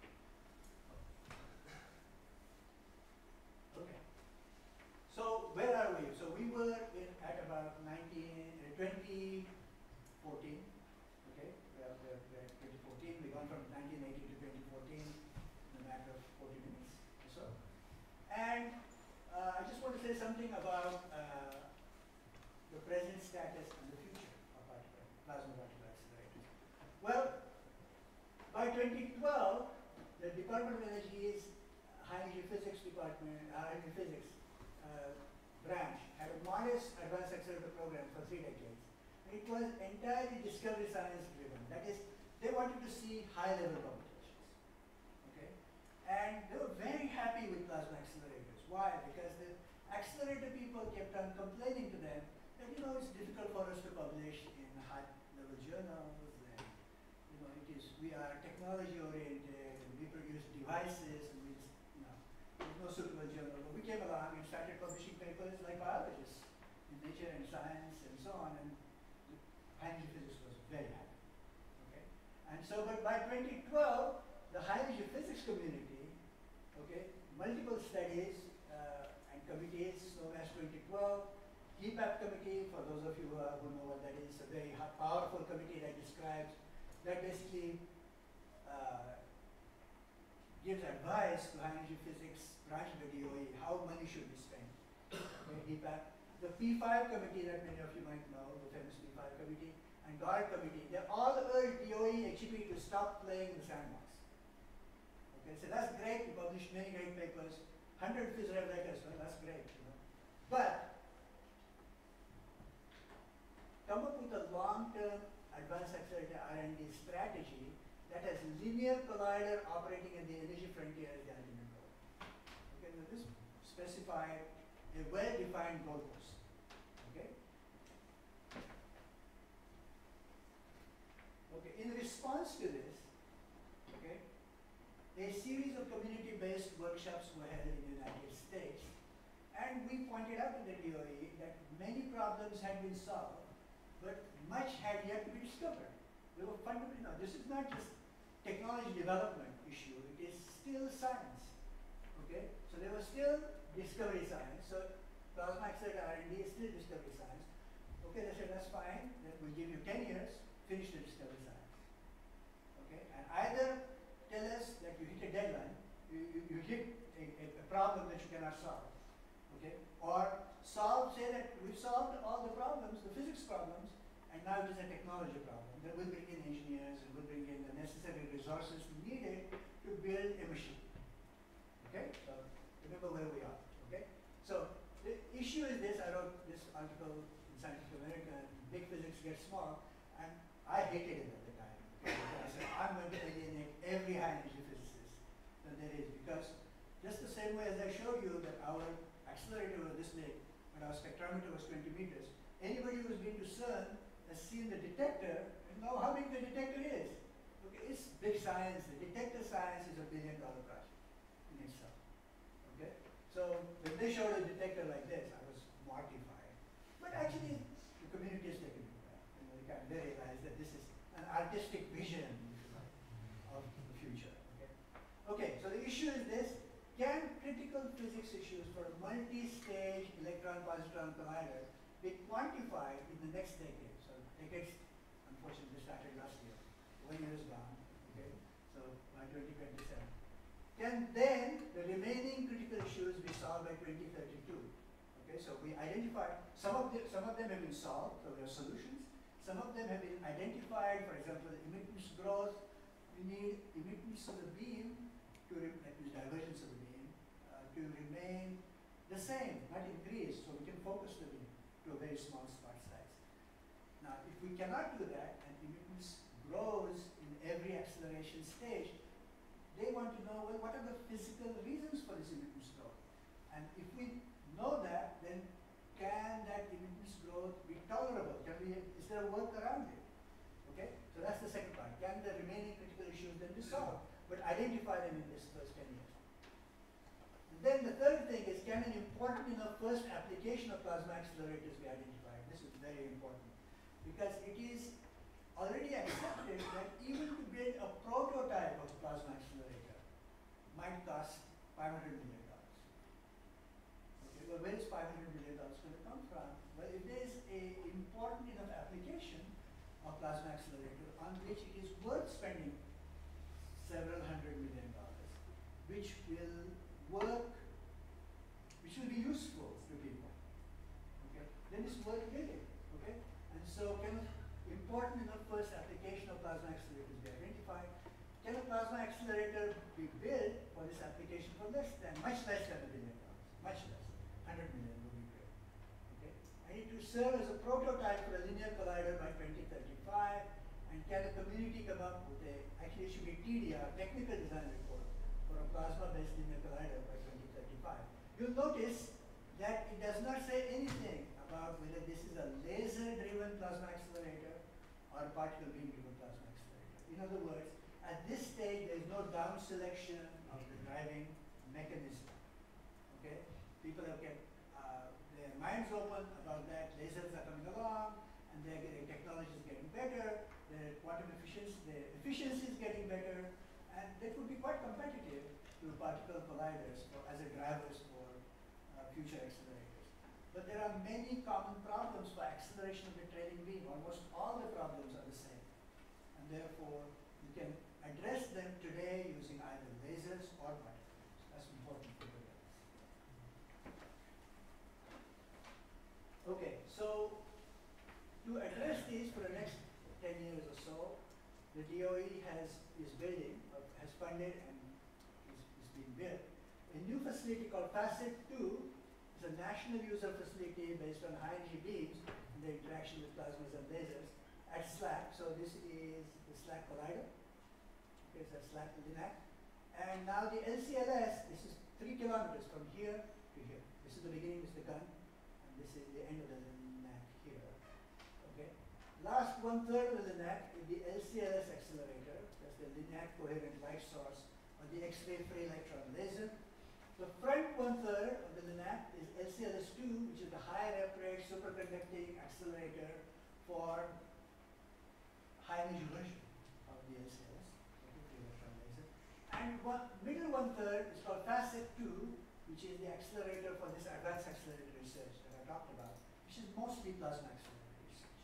Okay. So where are we? So we were at about 2014. Okay, we're at 2014. We've gone from 1980 to 2014 in a matter of 40 minutes or so. And I just want to say something about the present status and the future of plasma particle accelerators. Well, by 2012, the Department of Energy's High Energy Physics Department, High Energy Physics branch had a modest advanced accelerator program for 3 decades. And it was entirely discovery science driven. That is, they wanted to see high level computations. Okay? And they were very happy with plasma accelerators. Why? Because the accelerator people kept on complaining to them that But you know, it's difficult for us to publish in high-level journals, and you know, we are technology-oriented, and we produce devices, and we just, you know, there's no suitable journal. But we came along and started publishing papers like biologists in Nature and Science and so on, and high-energy physics was very happy. Okay, and so, but by 2012, the high-energy physics community, okay, multiple studies and committees known as 2012. EPAP committee, for those of you who know what that is, a very powerful committee that basically gives advice to high energy physics branch of the DOE, how money should be spent. Okay, EPAP. The P5 committee that many of you might know, the famous P5 committee, and GARD committee, they all urge DOE HEP to stop playing the sandbox. Okay, so that's great, we published many great papers, 100 phys rev letters, well, that's great, you know. But come up with a long-term advanced accelerator R&D strategy that has linear collider operating at the energy frontier as the ultimate goal. Okay, so this specified a well-defined goalpost. Okay. Okay. In response to this, okay, a series of community-based workshops were held in the United States, and we pointed out to the DOE that many problems had been solved, but much had yet to be discovered. They were fundamentally, no, this is not just technology development issue, it is still science. Okay? So there was still discovery science. So plasma accelerator R&D is still discovery science. Okay, they said that's fine, then we'll give you 10 years, finish the discovery science. Okay? And either tell us that you hit a deadline, you hit a problem that you cannot solve. Okay? Or say that we've solved all the problems, the physics problems, and now it is a technology problem. Then we'll bring in engineers and we'll bring in the necessary resources needed to build a machine. Okay? So remember where we are. Okay? So the issue is this, I wrote this article in Scientific American, Big Physics Gets Small, and I hated it at the time. Okay? I said, I'm going to alienate every high energy physicist that there is, because just the same way as I showed you that our accelerator was this big, but our spectrometer was 20 meters. Anybody who's been to CERN has seen the detector and know how big the detector is. Okay, it's big science. The detector science is $1 billion project in itself. Okay, so when they showed a detector like this, I was mortified. But actually, the community is taking it back. You know, they realize that this is an artistic vision, if you like, of the future. Okay. Okay, so the issue is this. Can critical physics issues for a multi-stage electron-positron collider be quantified in the next decade? So decades, unfortunately, started last year. 1 year is gone. Okay, so by 2027. Can then the remaining critical issues be solved by 2032? Okay, so we identified some of them have been solved, so there are solutions. Some of them have been identified. For example, emittance growth. We need emittance of the beam to that is divergence of the beam to remain the same, not increase, so we can focus the beam to a very small spot size. Now, if we cannot do that, and emittance grows in every acceleration stage, they want to know, well, what are the physical reasons for this emittance growth? And if we know that, then can that emittance growth be tolerable? Is there a work around it? Okay, so that's the second part. Can the remaining critical issues then be solved? But identify them in this first 10 years. And then the third thing is, can an important enough first application of plasma accelerators be identified? This is very important, because it is already accepted that even to build a prototype of plasma accelerator might cost $500 million. Okay, well, where is $500 million going to come from? Well, if there is an important enough application of plasma accelerator on which it is worth spending several $100 million, which will work, which will be useful to people. Okay, then it's worth building. Okay, and so can important enough first application of plasma accelerators be identified? Can a plasma accelerator be built for this application for much less than $1 billion, much less, 100 million would be great. Okay, I need to serve as a prototype for a linear collider by 2035. And can a community come up with actually it should be TDR, technical design report, for a plasma-based linear collider by 2035. You'll notice that it does not say anything about about whether this is a laser-driven plasma accelerator or a particle beam-driven plasma accelerator. In other words, at this stage, there is no down selection of the driving mechanism. Okay, people have kept their minds open about that. Lasers are coming along, and their technology is getting better. Their quantum efficiency, their efficiency is getting better, and that would be quite competitive to particle colliders as a drivers for future accelerators. But there are many common problems for acceleration of the trailing beam. Almost all the problems are the same, and therefore you can address them today using either lasers or particle beams. That's important to realize. Okay, so to address these for the next 10 years or so, the DOE has funded and is being built a new facility called FACET 2. It's a national user facility based on high energy beams and their interaction with plasmas and lasers at SLAC. So this is the SLAC collider. Okay, so SLAC LINAC. And now the LCLS, this is 3 kilometers from here to here. This is the beginning, this is the gun, and this is the end of the LINAC here. Okay. Last 1/3 of the LINAC is the LCLS accelerator. That's the LINAC coherent light source or the X-ray free electron laser. The front 1/3 of the LINAC is LCLS2, which is the high rep rate superconducting accelerator for high energy version of the LCLS, the electron laser. And middle 1/3 is called FACET 2, which is the accelerator for this advanced accelerator research that I talked about, which is mostly plasma accelerator research.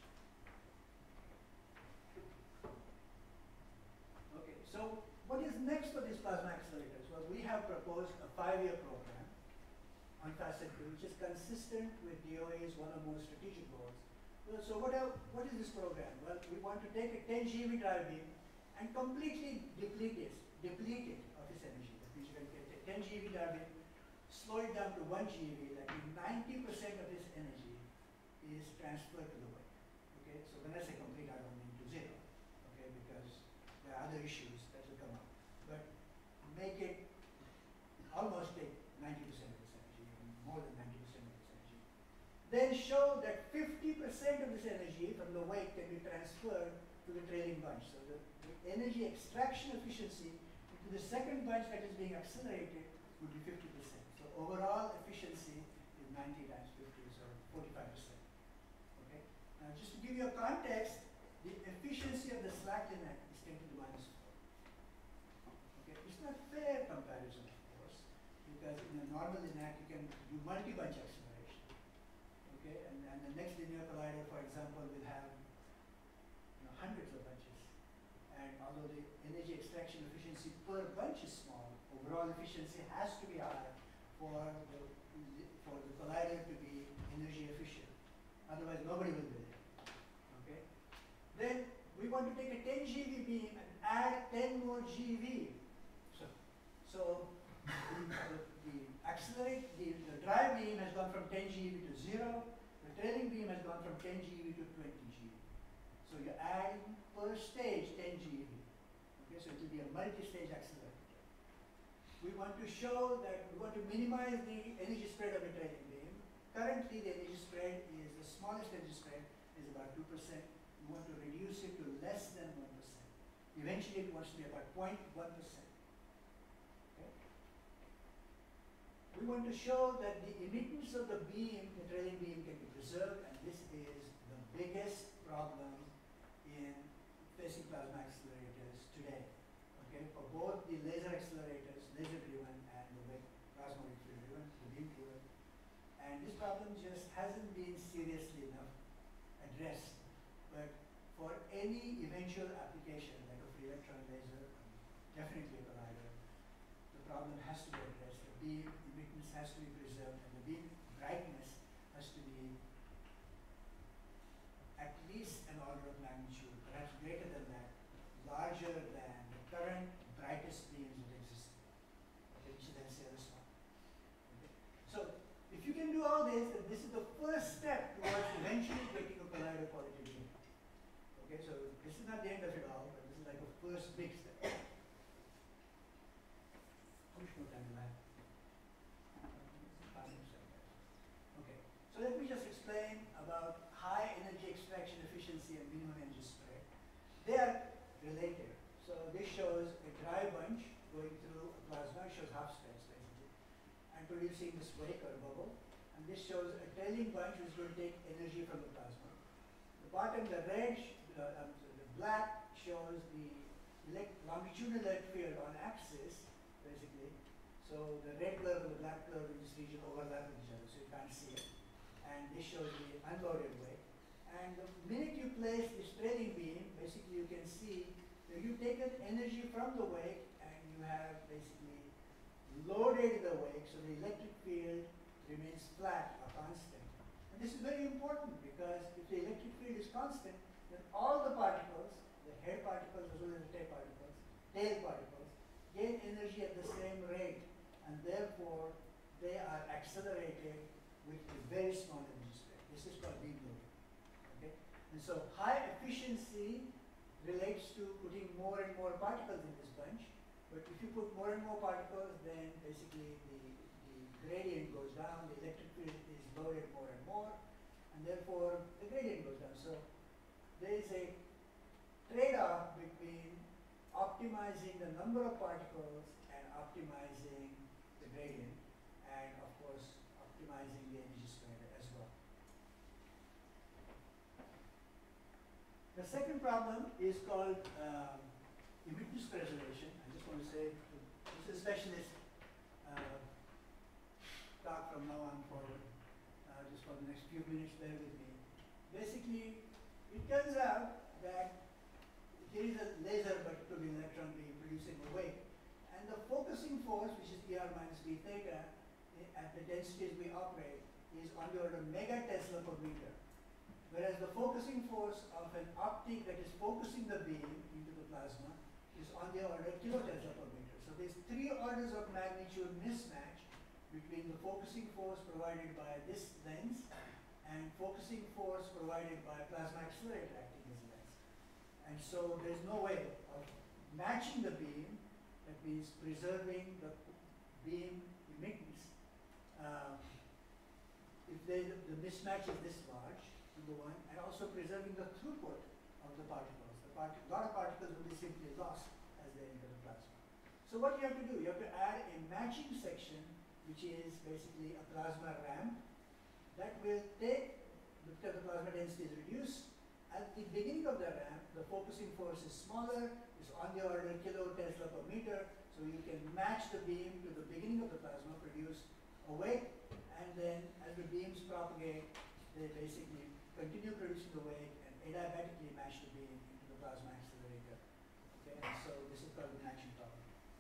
Okay, so what is next for these plasma accelerators? Well, we have proposed a 5-year program on FACET 2, which is consistent with DOA's one or more strategic goals. Well, so what is this program? Well, we want to take a 10 GeV drive beam and completely deplete it of its energy. That means you can get a 10 GeV drive beam, slow it down to 1 GeV, that means 90% of its energy is transferred to the wake. Okay, so when I say complete, I don't mean to zero, okay, because there are other issues that will come up. But make it almost take 90% of its energy, even more than 90% of its energy. Then show that 50% of this energy from the wake can be transferred to the trailing bunch. So the energy extraction efficiency into the second bunch that is being accelerated would be 50%. So overall efficiency is 90 times 50, so 45%. Okay. Now just to give you a context, the efficiency of the SLAC LINAC is 10 to the minus 4. Okay. It's not fair comparison, of course, because in a normal LINAC you can do multi-bunch acceleration. Okay, and the next linear collider, for example, will have hundreds of bunches. And although the energy extraction efficiency per bunch is small, overall efficiency has to be high for the collider to be energy efficient. Otherwise, nobody will build it. Okay. Then we want to take a 10 GeV beam and add 10 more GeV. So the drive beam has gone from 10 GeV to 0. The trailing beam has gone from 10 GeV to 20 GeV. So you're adding per stage 10 GeV. Okay, so it will be a multi-stage accelerator. We want to show that we want to minimize the energy spread of the trailing beam. Currently, the energy spread is, the smallest energy spread is about 2%. We want to reduce it to less than 1%. Eventually, it wants to be about 0.1%. Okay. We want to show that the emittance of the beam, the trailing beam, can be preserved, and this is the biggest problem in facing plasma accelerators today. Okay, for both the laser accelerators, laser-driven, and the plasma wave-driven, the beam-driven, and this problem just hasn't been seriously enough addressed. But for any eventual application, like a free electron laser, definitely a collider, the problem has to be addressed. The beam emittance has to be preserved, and the beam brightness has to be at least an order of magnitude, perhaps greater than that, larger than the current brightest beams that exist, okay, which is LCLS1. Okay. So if you can do all this, then this is the first step towards eventually getting a collider quality beam. Okay, so this is not the end of it all, but this is like a first big step. How much more time do I have? Okay, so let me just explain efficiency and minimum energy spread. They are related. So this shows a dry bunch going through a plasma, shows half space basically, and producing this wake or bubble. And this shows a trailing bunch which is going to take energy from the plasma. The bottom, the red, the black shows the longitudinal electric field on axis, basically. So the red curve and the black curve in this region overlap with each other, so you can't see it. And this shows the unloaded wake. And the minute you place this trailing beam, basically you can see that you've taken energy from the wake and you have basically loaded the wake, so the electric field remains flat or constant. And this is very important because if the electric field is constant, then all the particles, the head particles as well as the tail particles, gain energy at the same rate, and therefore they are accelerated with a very small energy spread. This is called beam loading. Okay? And so high efficiency relates to putting more and more particles in this bunch, but if you put more and more particles, then basically the gradient goes down, the electric field is loaded more and more, and therefore the gradient goes down. So there is a trade-off between optimizing the number of particles and optimizing the gradient, and of course optimizing the energy spread as well. The second problem is called emittance preservation. I just want to say this is a specialist talk from now on forward, just for the next few minutes, bear with me. Basically, it turns out that here is a laser, but it could be an electron beam producing a wake. And the focusing force, which is ER minus B theta, at the densities we operate, is on the order of megatesla per meter. Whereas the focusing force of an optic that is focusing the beam into the plasma is on the order of kilotesla per meter. So there's 3 orders of magnitude mismatch between the focusing force provided by this lens and focusing force provided by a plasma accelerator acting as a lens. And so there's no way of matching the beam, that means preserving the beam emittance. If the mismatch is this large, number one, and also preserving the throughput of the particles. A lot of particles will be simply lost as they enter the plasma. So what you have to do, you have to add a matching section, which is basically a plasma ramp that will take, because the plasma density is reduced, at the beginning of the ramp, the focusing force is smaller, is on the order of kilotesla per meter, so you can match the beam to the beginning of the plasma, produce a wake, and then as the beams propagate, they basically continue producing the wake and adiabatically match the beam into the plasma accelerator. Okay, and so this is called the matching problem.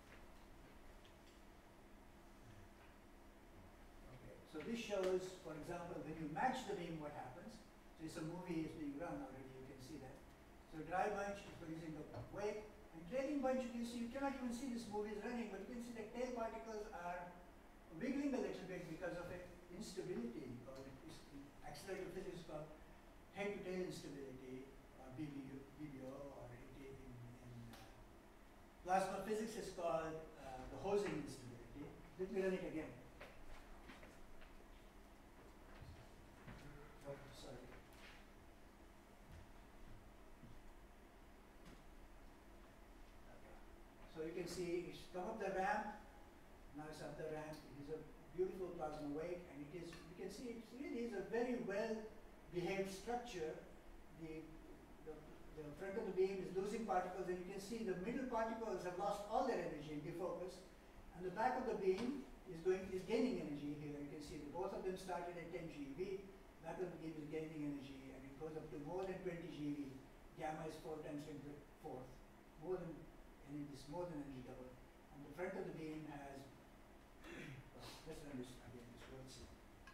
Okay, so this shows, for example, when you match the beam, what happens. So it's a movie is being run already, you can see that. So dry bunch is producing the wake, and trailing bunch, you can see, you cannot even see this movie is running, but you can see the tail particles are wiggling a little bit because of instability, or accelerator physics called head-to-tail instability, or BBO, or in plasma physics is called the Hosing instability. Let me run it again. Oh, sorry. Okay. So you can see it's come up the ramp. Now it's up the ramp. It is a beautiful plasma wake, and it is, you can see it really is a very well behaved structure. The front of the beam is losing particles, and you can see the middle particles have lost all their energy in defocus, and the back of the beam is gaining energy here. You can see that both of them started at 10 GeV. Back of the beam is gaining energy, and it goes up to more than 20 GeV. Gamma is 4 times 10 to the 4th, more than, and it is more than energy double. And the front of the beam has let's run this again, this word C.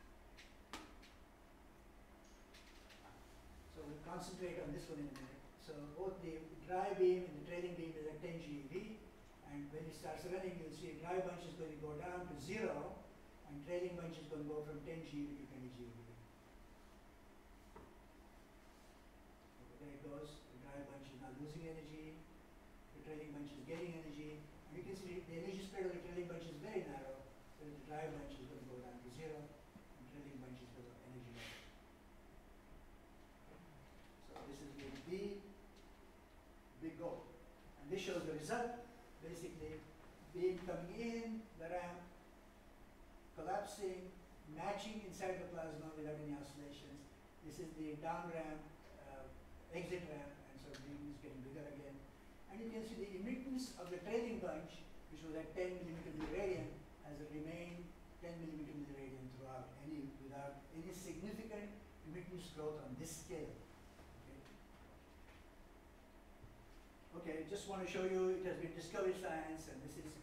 So we'll concentrate on this one in a minute. So both the dry beam and the trailing beam is at 10 GeV, and when it starts running, you'll see a dry bunch is going to go down to 0, and trailing bunch is going to go from 10 GeV to 20 GeV. Okay, there it goes. The dry bunch is now losing energy. The trailing bunch is gaining energy. And you can see the energy spread of the trailing bunch is very narrow. So the dry bunch is going to go down to 0, and trailing bunch is going to energy level. So this is the result, basically, beam coming in, the ramp, collapsing, matching inside the plasma without any oscillations. This is the down ramp, exit ramp, and so beam is getting bigger again. And you can see the emittance of the trailing bunch, which was at 10 millimeter milliradian, has remained 10 millimeter milliradian throughout, without any significant emittance growth on this scale. Okay, just want to show you, it has been discovery science, and this is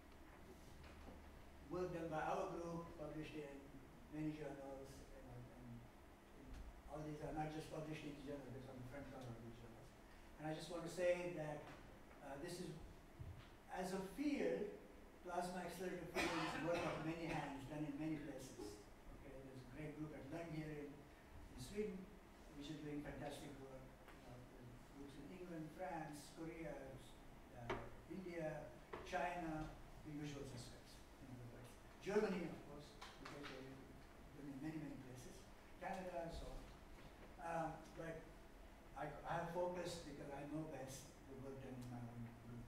work done by our group, published in many journals, and all these are not just published in journals, but on the front cover of these journals. And I just want to say that this is, as a field, plasma accelerator field is work of many hands, done in many places. Okay, there's a great group at Lund here in Sweden, which is doing fantastic work. Groups in England, France, Korea, India, China, the usual suspects. Germany, of course, because they're done in many, many places. Canada, and so on. But I have focused because I know best the work done in my own group.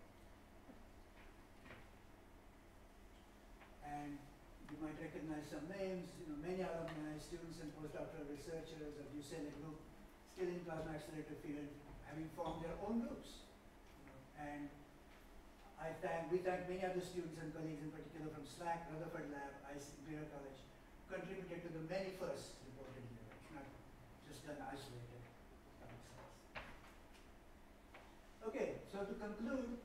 And you might recognize some names, many alumni, students and postdoctoral researchers of UCLA group, still in plasma accelerator field, having formed their own groups. And we thank many other students and colleagues, in particular from SLAC, Rutherford Lab, Imperial College, contributed to the many firsts reported here. It's not just done isolated. Okay, so to conclude,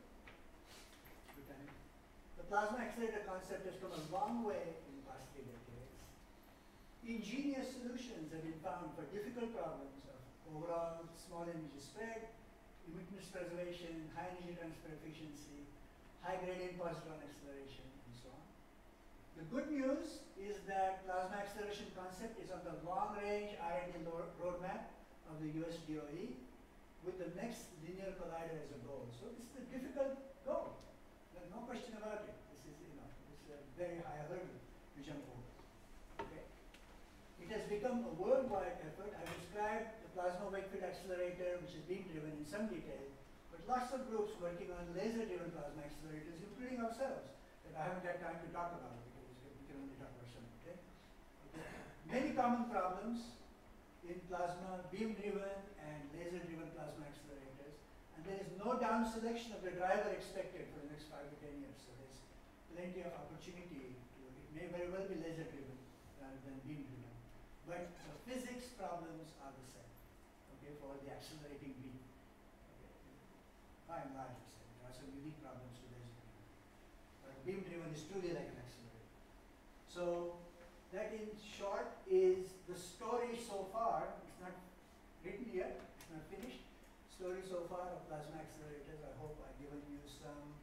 the plasma accelerator concept has come a long way in the past 3 decades. Ingenious solutions have been found for difficult problems of overall small energy spread, emittance preservation, high energy transfer efficiency, high gradient positron acceleration, and so on. The good news is that plasma acceleration concept is on the long-range R&D roadmap of the US DOE, with the next linear collider as a goal. So this is a difficult goal. There's no question about it. This is, it's a very high hurdle to jump over. Okay. It has become a worldwide effort. I've described the plasma wake field accelerator, which is being driven in some detail, but lots of groups working on laser-driven plasma accelerators, including ourselves, that I haven't had time to talk about because we can only talk about some. Okay. Many common problems in plasma, beam-driven and laser-driven plasma accelerators, and there is no down selection of the driver expected for the next 5 to 10 years. So there's plenty of opportunity to, it may very well be laser-driven rather than beam-driven. But the physics problems are the same, okay, for the accelerating beam. Okay. By and large, there are some unique problems to laser-driven. But beam-driven is truly like an accelerator. So that in short is the story so far. It's not written yet, it's not finished. Story so far of plasma accelerators. I hope I've given you some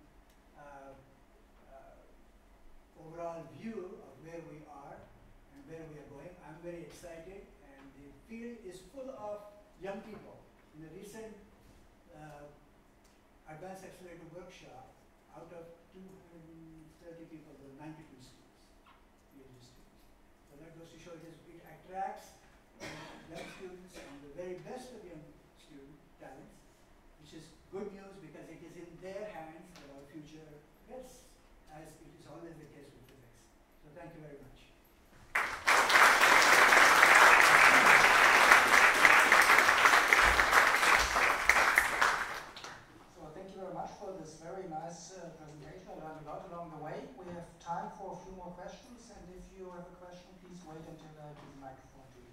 overall view of where we are and where we are going. I'm very excited, and the field is full of young people. In the recent advanced accelerator workshop, out of 230 people, there were 92 students, PhD students. So that goes to show it attracts young students and the very best of young student talents, which is good news because it is in their hands that our future rests, as it is always the case with physics. So thank you very much. So thank you very much for this very nice presentation. I learned a lot along the way. We have time for a few more questions, and if you have a question, please wait until I give the microphone to you.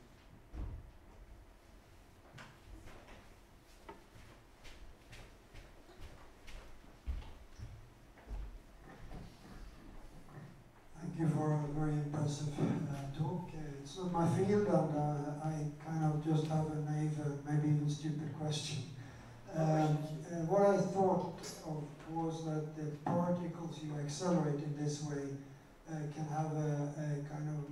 Thank you for a very impressive talk. It's not my field, and I kind of just have a naive, maybe even stupid question. What I thought of was that the particles you accelerate in this way can have a kind of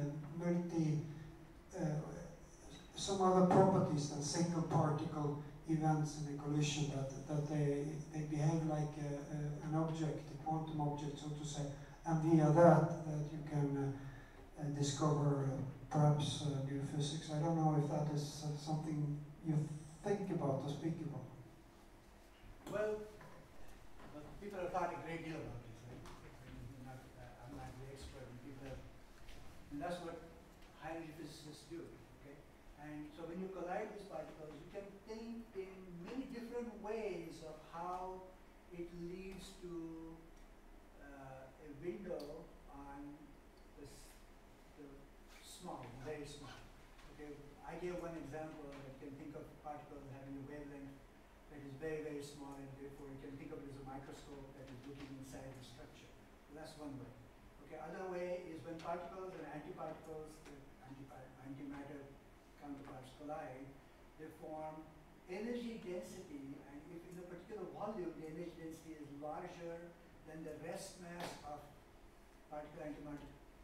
some other properties than single particle events in a collision, that they behave like an object, a quantum object, so to say, and via that you can discover perhaps new physics. I don't know if that is something you think about or speak about. Well, people have thought a great deal about this, right? I'm not the expert, and and that's what high energy physicists do, okay? And so when you collide these particles, you can think in many different ways of how it leads to a window on the small, very small. Okay, I gave one example that can think of particles having a wavelength that is very, very small, and therefore you can think of it as a microscope that is looking inside the structure. So that's one way. Okay, other way is when particles and antiparticles, the antimatter counterparts collide, they form energy density, and if in a particular volume the energy density is larger than the rest mass of particle-antiparticle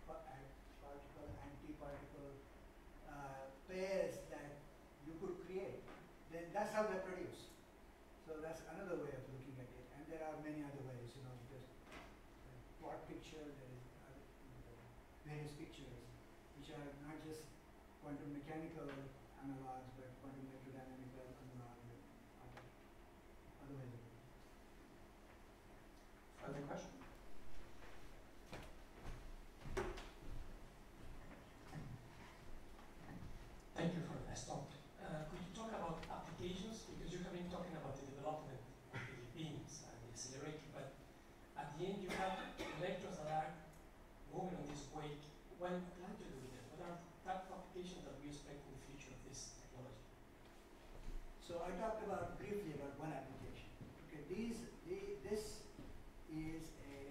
pairs that you could create, then that's how they're produced. So that's another way of looking at it, and there are many other ways, just plot picture, there is various pictures, which are not just quantum mechanical analogs, but quantum electrodynamical analogs and other ways of it. Further question? Thank you for this talk. Could you talk about applications? Because you have been talking about the development of the beams and the accelerator, but at the end you have electrons that are moving on this wake. What do you plan to do with them? What are type of applications that we expect in the future of this technology? So I talked briefly about one application. Okay, this is a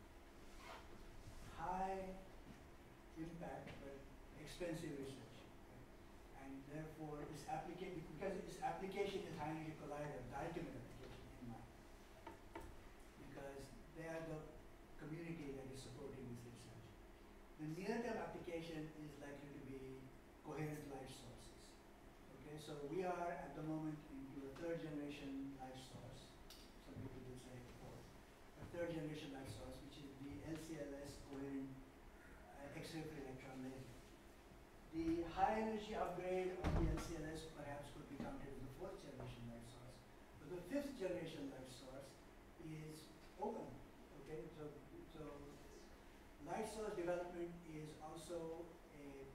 high impact but expensive research. And therefore, because its application is high energy collider, the ultimate application in mind. Because they are the community that is supporting this research. The near-term application is likely to be coherent light sources. Okay, so we are at the moment into a third generation light source. Some people will say fourth. A third generation light source, which is the LCLS coherent X-ray for electron laser. The high energy upgrade of the LCLS perhaps could be counted as the fourth generation light source. But the fifth generation light source is open. Okay, so light source development is also a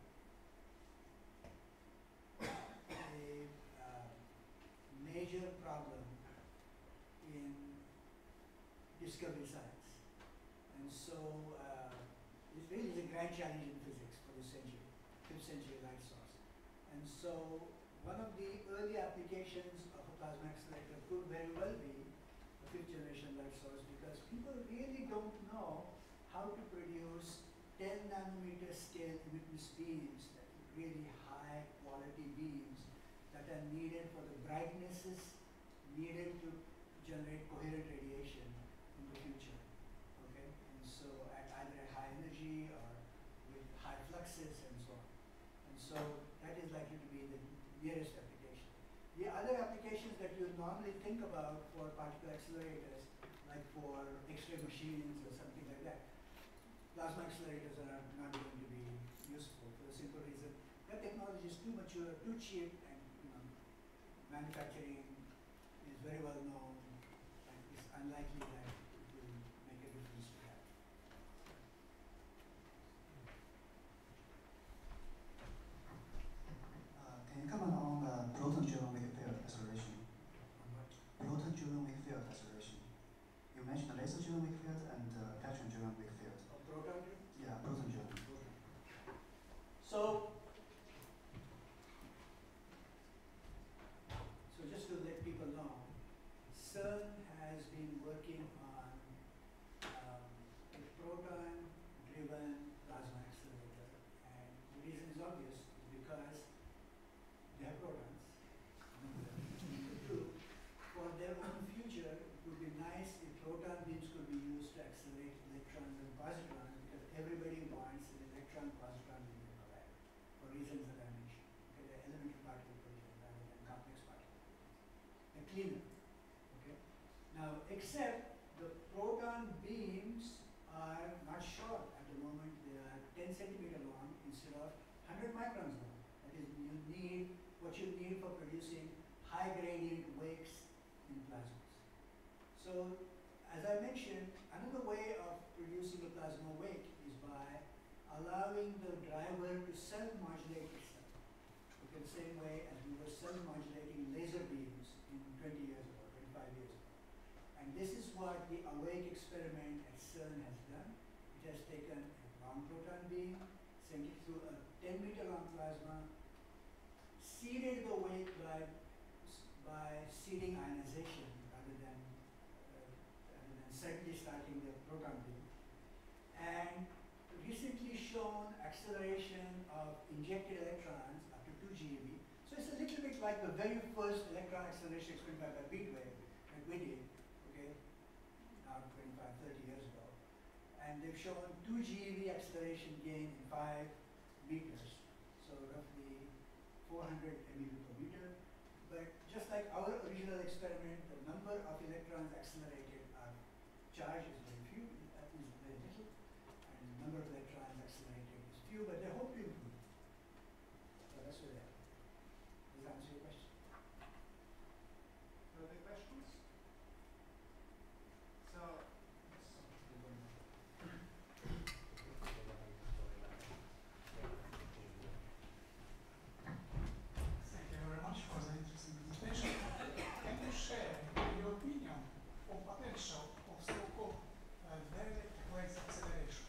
major problem in discovery science. And so it really is a grand challenge in physics for this century. 5th century light source. And so one of the early applications of a plasma accelerator could very well be a 5th generation light source, because people really don't know how to produce 10 nanometer scale emittance beams, that really high quality beams that are needed for the brightnesses needed to generate coherent radiation in the future. Okay, and so either at high energy or with high fluxes and so on. So that is likely to be the nearest application. The other applications that you normally think about for particle accelerators, like for X-ray machines or something like that, plasma accelerators are not going to be useful for the simple reason that technology is too mature, too cheap, and manufacturing is very well known, and it's unlikely that it will make a difference to that. Can you comment on proton-dual wave field acceleration? Proton-dual wave field acceleration. You mentioned the laser-dual wave field and electron-dual wave field. Proton? Yeah, proton-dual. So just to let people know, CERN has been working on a proton-driven plasma accelerator, and the reason is obvious, because they have protons. For their own future, it would be nice if proton beams could be used to accelerate electrons and positrons, because everybody wants an electron-positron linear collider for reasons that I mentioned. Okay, they're elementary particle collision rather than complex particle collision. They're cleaner. Okay. Now, except the proton beams are not short at the moment. They are 10 centimeter long instead of 100 microns long. That is, you need what you need for producing high gradient wakes in plasmas. So as I mentioned, another way of producing a plasma wake is by allowing the driver to self-modulate itself. Okay, the same way as we were self-modulating laser beams in 20 years ago, 25 years ago. And this is what the awake experiment at CERN has done. It has taken a long proton beam, sent it through a 10-meter long plasma, seeded the wake by seeding ionization rather than suddenly starting the proton beam, and recently shown acceleration of injected electrons up to 2 GeV. So it's a little bit like the very first electron acceleration experiment by Beatwave that we did, okay, now 25, 30 years ago. And they've shown 2 GeV acceleration gain in 5 meters, so roughly 400 MeV per meter. But just like our original experiment, the number of electrons accelerated are charge is very few, that is very little, and the number of electrons accelerated is few, but they hope to improve. So that's where they are. Does that answer your question? Further questions? So, thank you very much for the interesting presentation. Can you share your opinion on potential of so-called direct laser acceleration?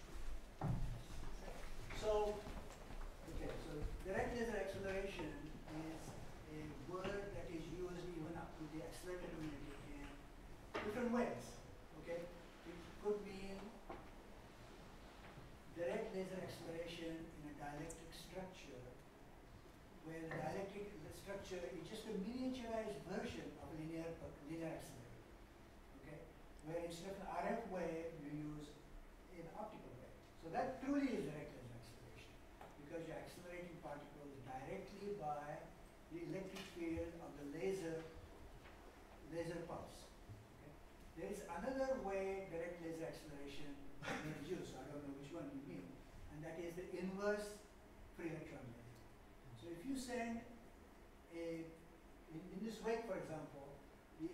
So, okay, so direct laser acceleration is a word that is used even up to the accelerator community in different ways. Okay, it could mean direct laser acceleration in a dielectric structure, where the dielectric structure is just a miniaturized version of a linear accelerator. Okay, where instead of an RF wave, you use an optical wave. So that truly is direct laser acceleration, because you're accelerating particles directly by the electric field of the laser pulse. Okay? There is another way direct laser acceleration is used, so I don't know which one you mean, and that is the inverse free electron laser. So if you send in this wake, for example, the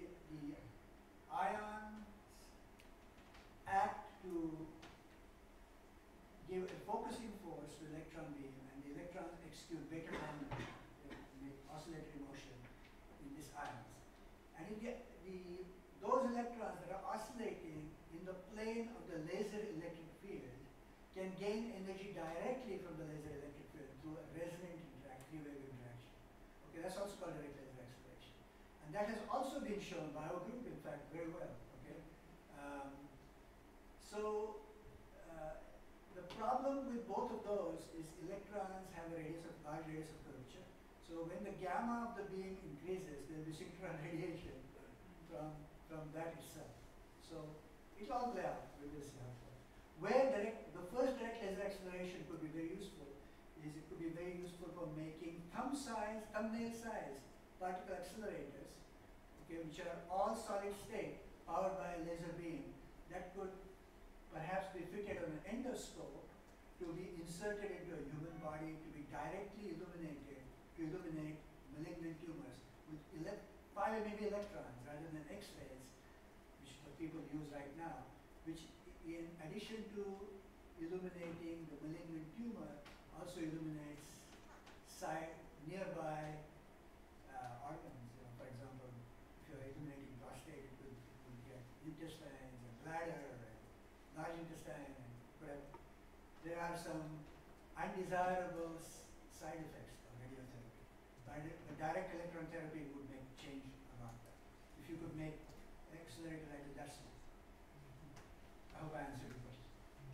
ions act to give a focusing force to the electron beam, and the electrons execute beta phenomena, they make oscillatory motion in these ions. And those electrons that are oscillating in the plane of the laser electric field can gain energy directly from the laser electric field through a resonant three-wave interaction. Okay, that's also called direct laser acceleration. And that has also been shown by our group, in fact, very well. Okay, the problem with both of those is electrons have a large radius of curvature. So when the gamma of the beam increases, there will be synchrotron radiation from that itself. So it'll all play out. We will see how it goes. Where the first direct laser acceleration could be very useful is it could be very useful for making thumbnail size particle accelerators, okay, which are all solid state, powered by a laser beam, that could perhaps be fitted on an endoscope to be inserted into a human body to be directly illuminated to illuminate malignant tumors with 5 MeV electrons rather than X-rays, which the people use right now, which in addition to illuminating the malignant tumor, also illuminates nearby organs. You know, for example, if you're illuminating prostate, it could get intestines and bladder and large intestine and whatever. There are some undesirable side effects of radiotherapy. But direct electron therapy would change a lot. If you could make an accelerator like that, that's it. I hope I answered your question.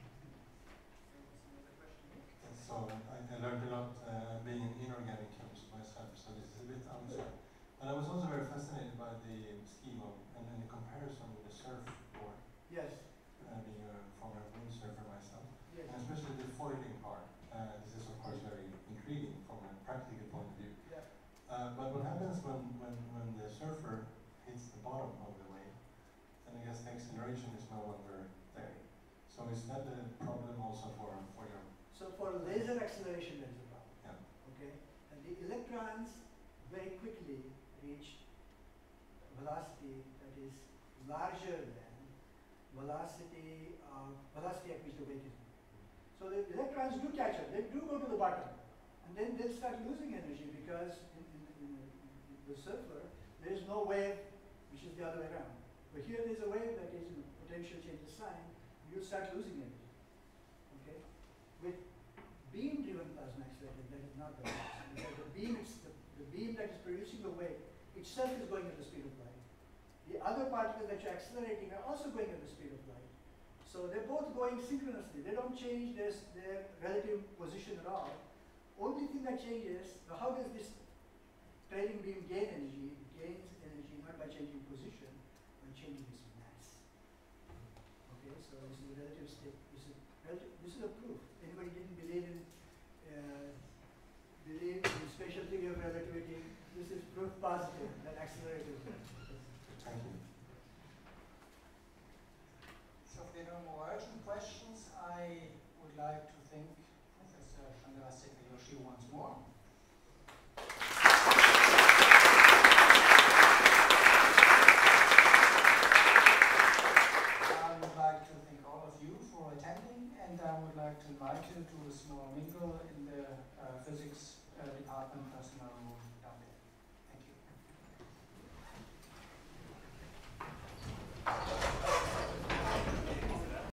So I learned a lot being in inorganic chemistry myself, so this is a bit outside. But I was also very fascinated by the scheme of, and then the comparison with the surfboard. Yes. Being a former windsurfer myself, Yes. and especially the foiling part. This is of course very intriguing from a practical point of view. Yeah. But what happens when the surfer hits the bottom of the wave, then I guess the acceleration is no longer there. So is that a problem also for your? So for laser acceleration, there is a problem. Yeah. Okay, and the electrons very quickly reach a velocity that is larger than velocity at which the weight is moving. So the electrons do catch up, they do go to the bottom, and then they'll start losing energy because in the surfer, there is no wave, which is the other way around. But here there's a wave that is potential changes sign, you'll start losing energy. Okay? With beam-driven plasma accelerator, that is not the case. Because the beam that is producing the wave itself is going at the speed of light. The other particles that you're accelerating are also going at the speed of light. So they're both going synchronously. They don't change their relative position at all. Only thing that changes, how does this trailing beam gain energy? It gains energy not by changing position, but changing its mass. Okay, so this is a relative state. This is a proof. Anybody didn't believe in special theory of relativity? This is proof positive that accelerators work. Thank you. So if there are no more urgent questions, I would like to thank Professor Chandrashekhar Joshi once more. I would like to thank all of you for attending, and I would like to invite you to a small mingle in the physics department personnel room.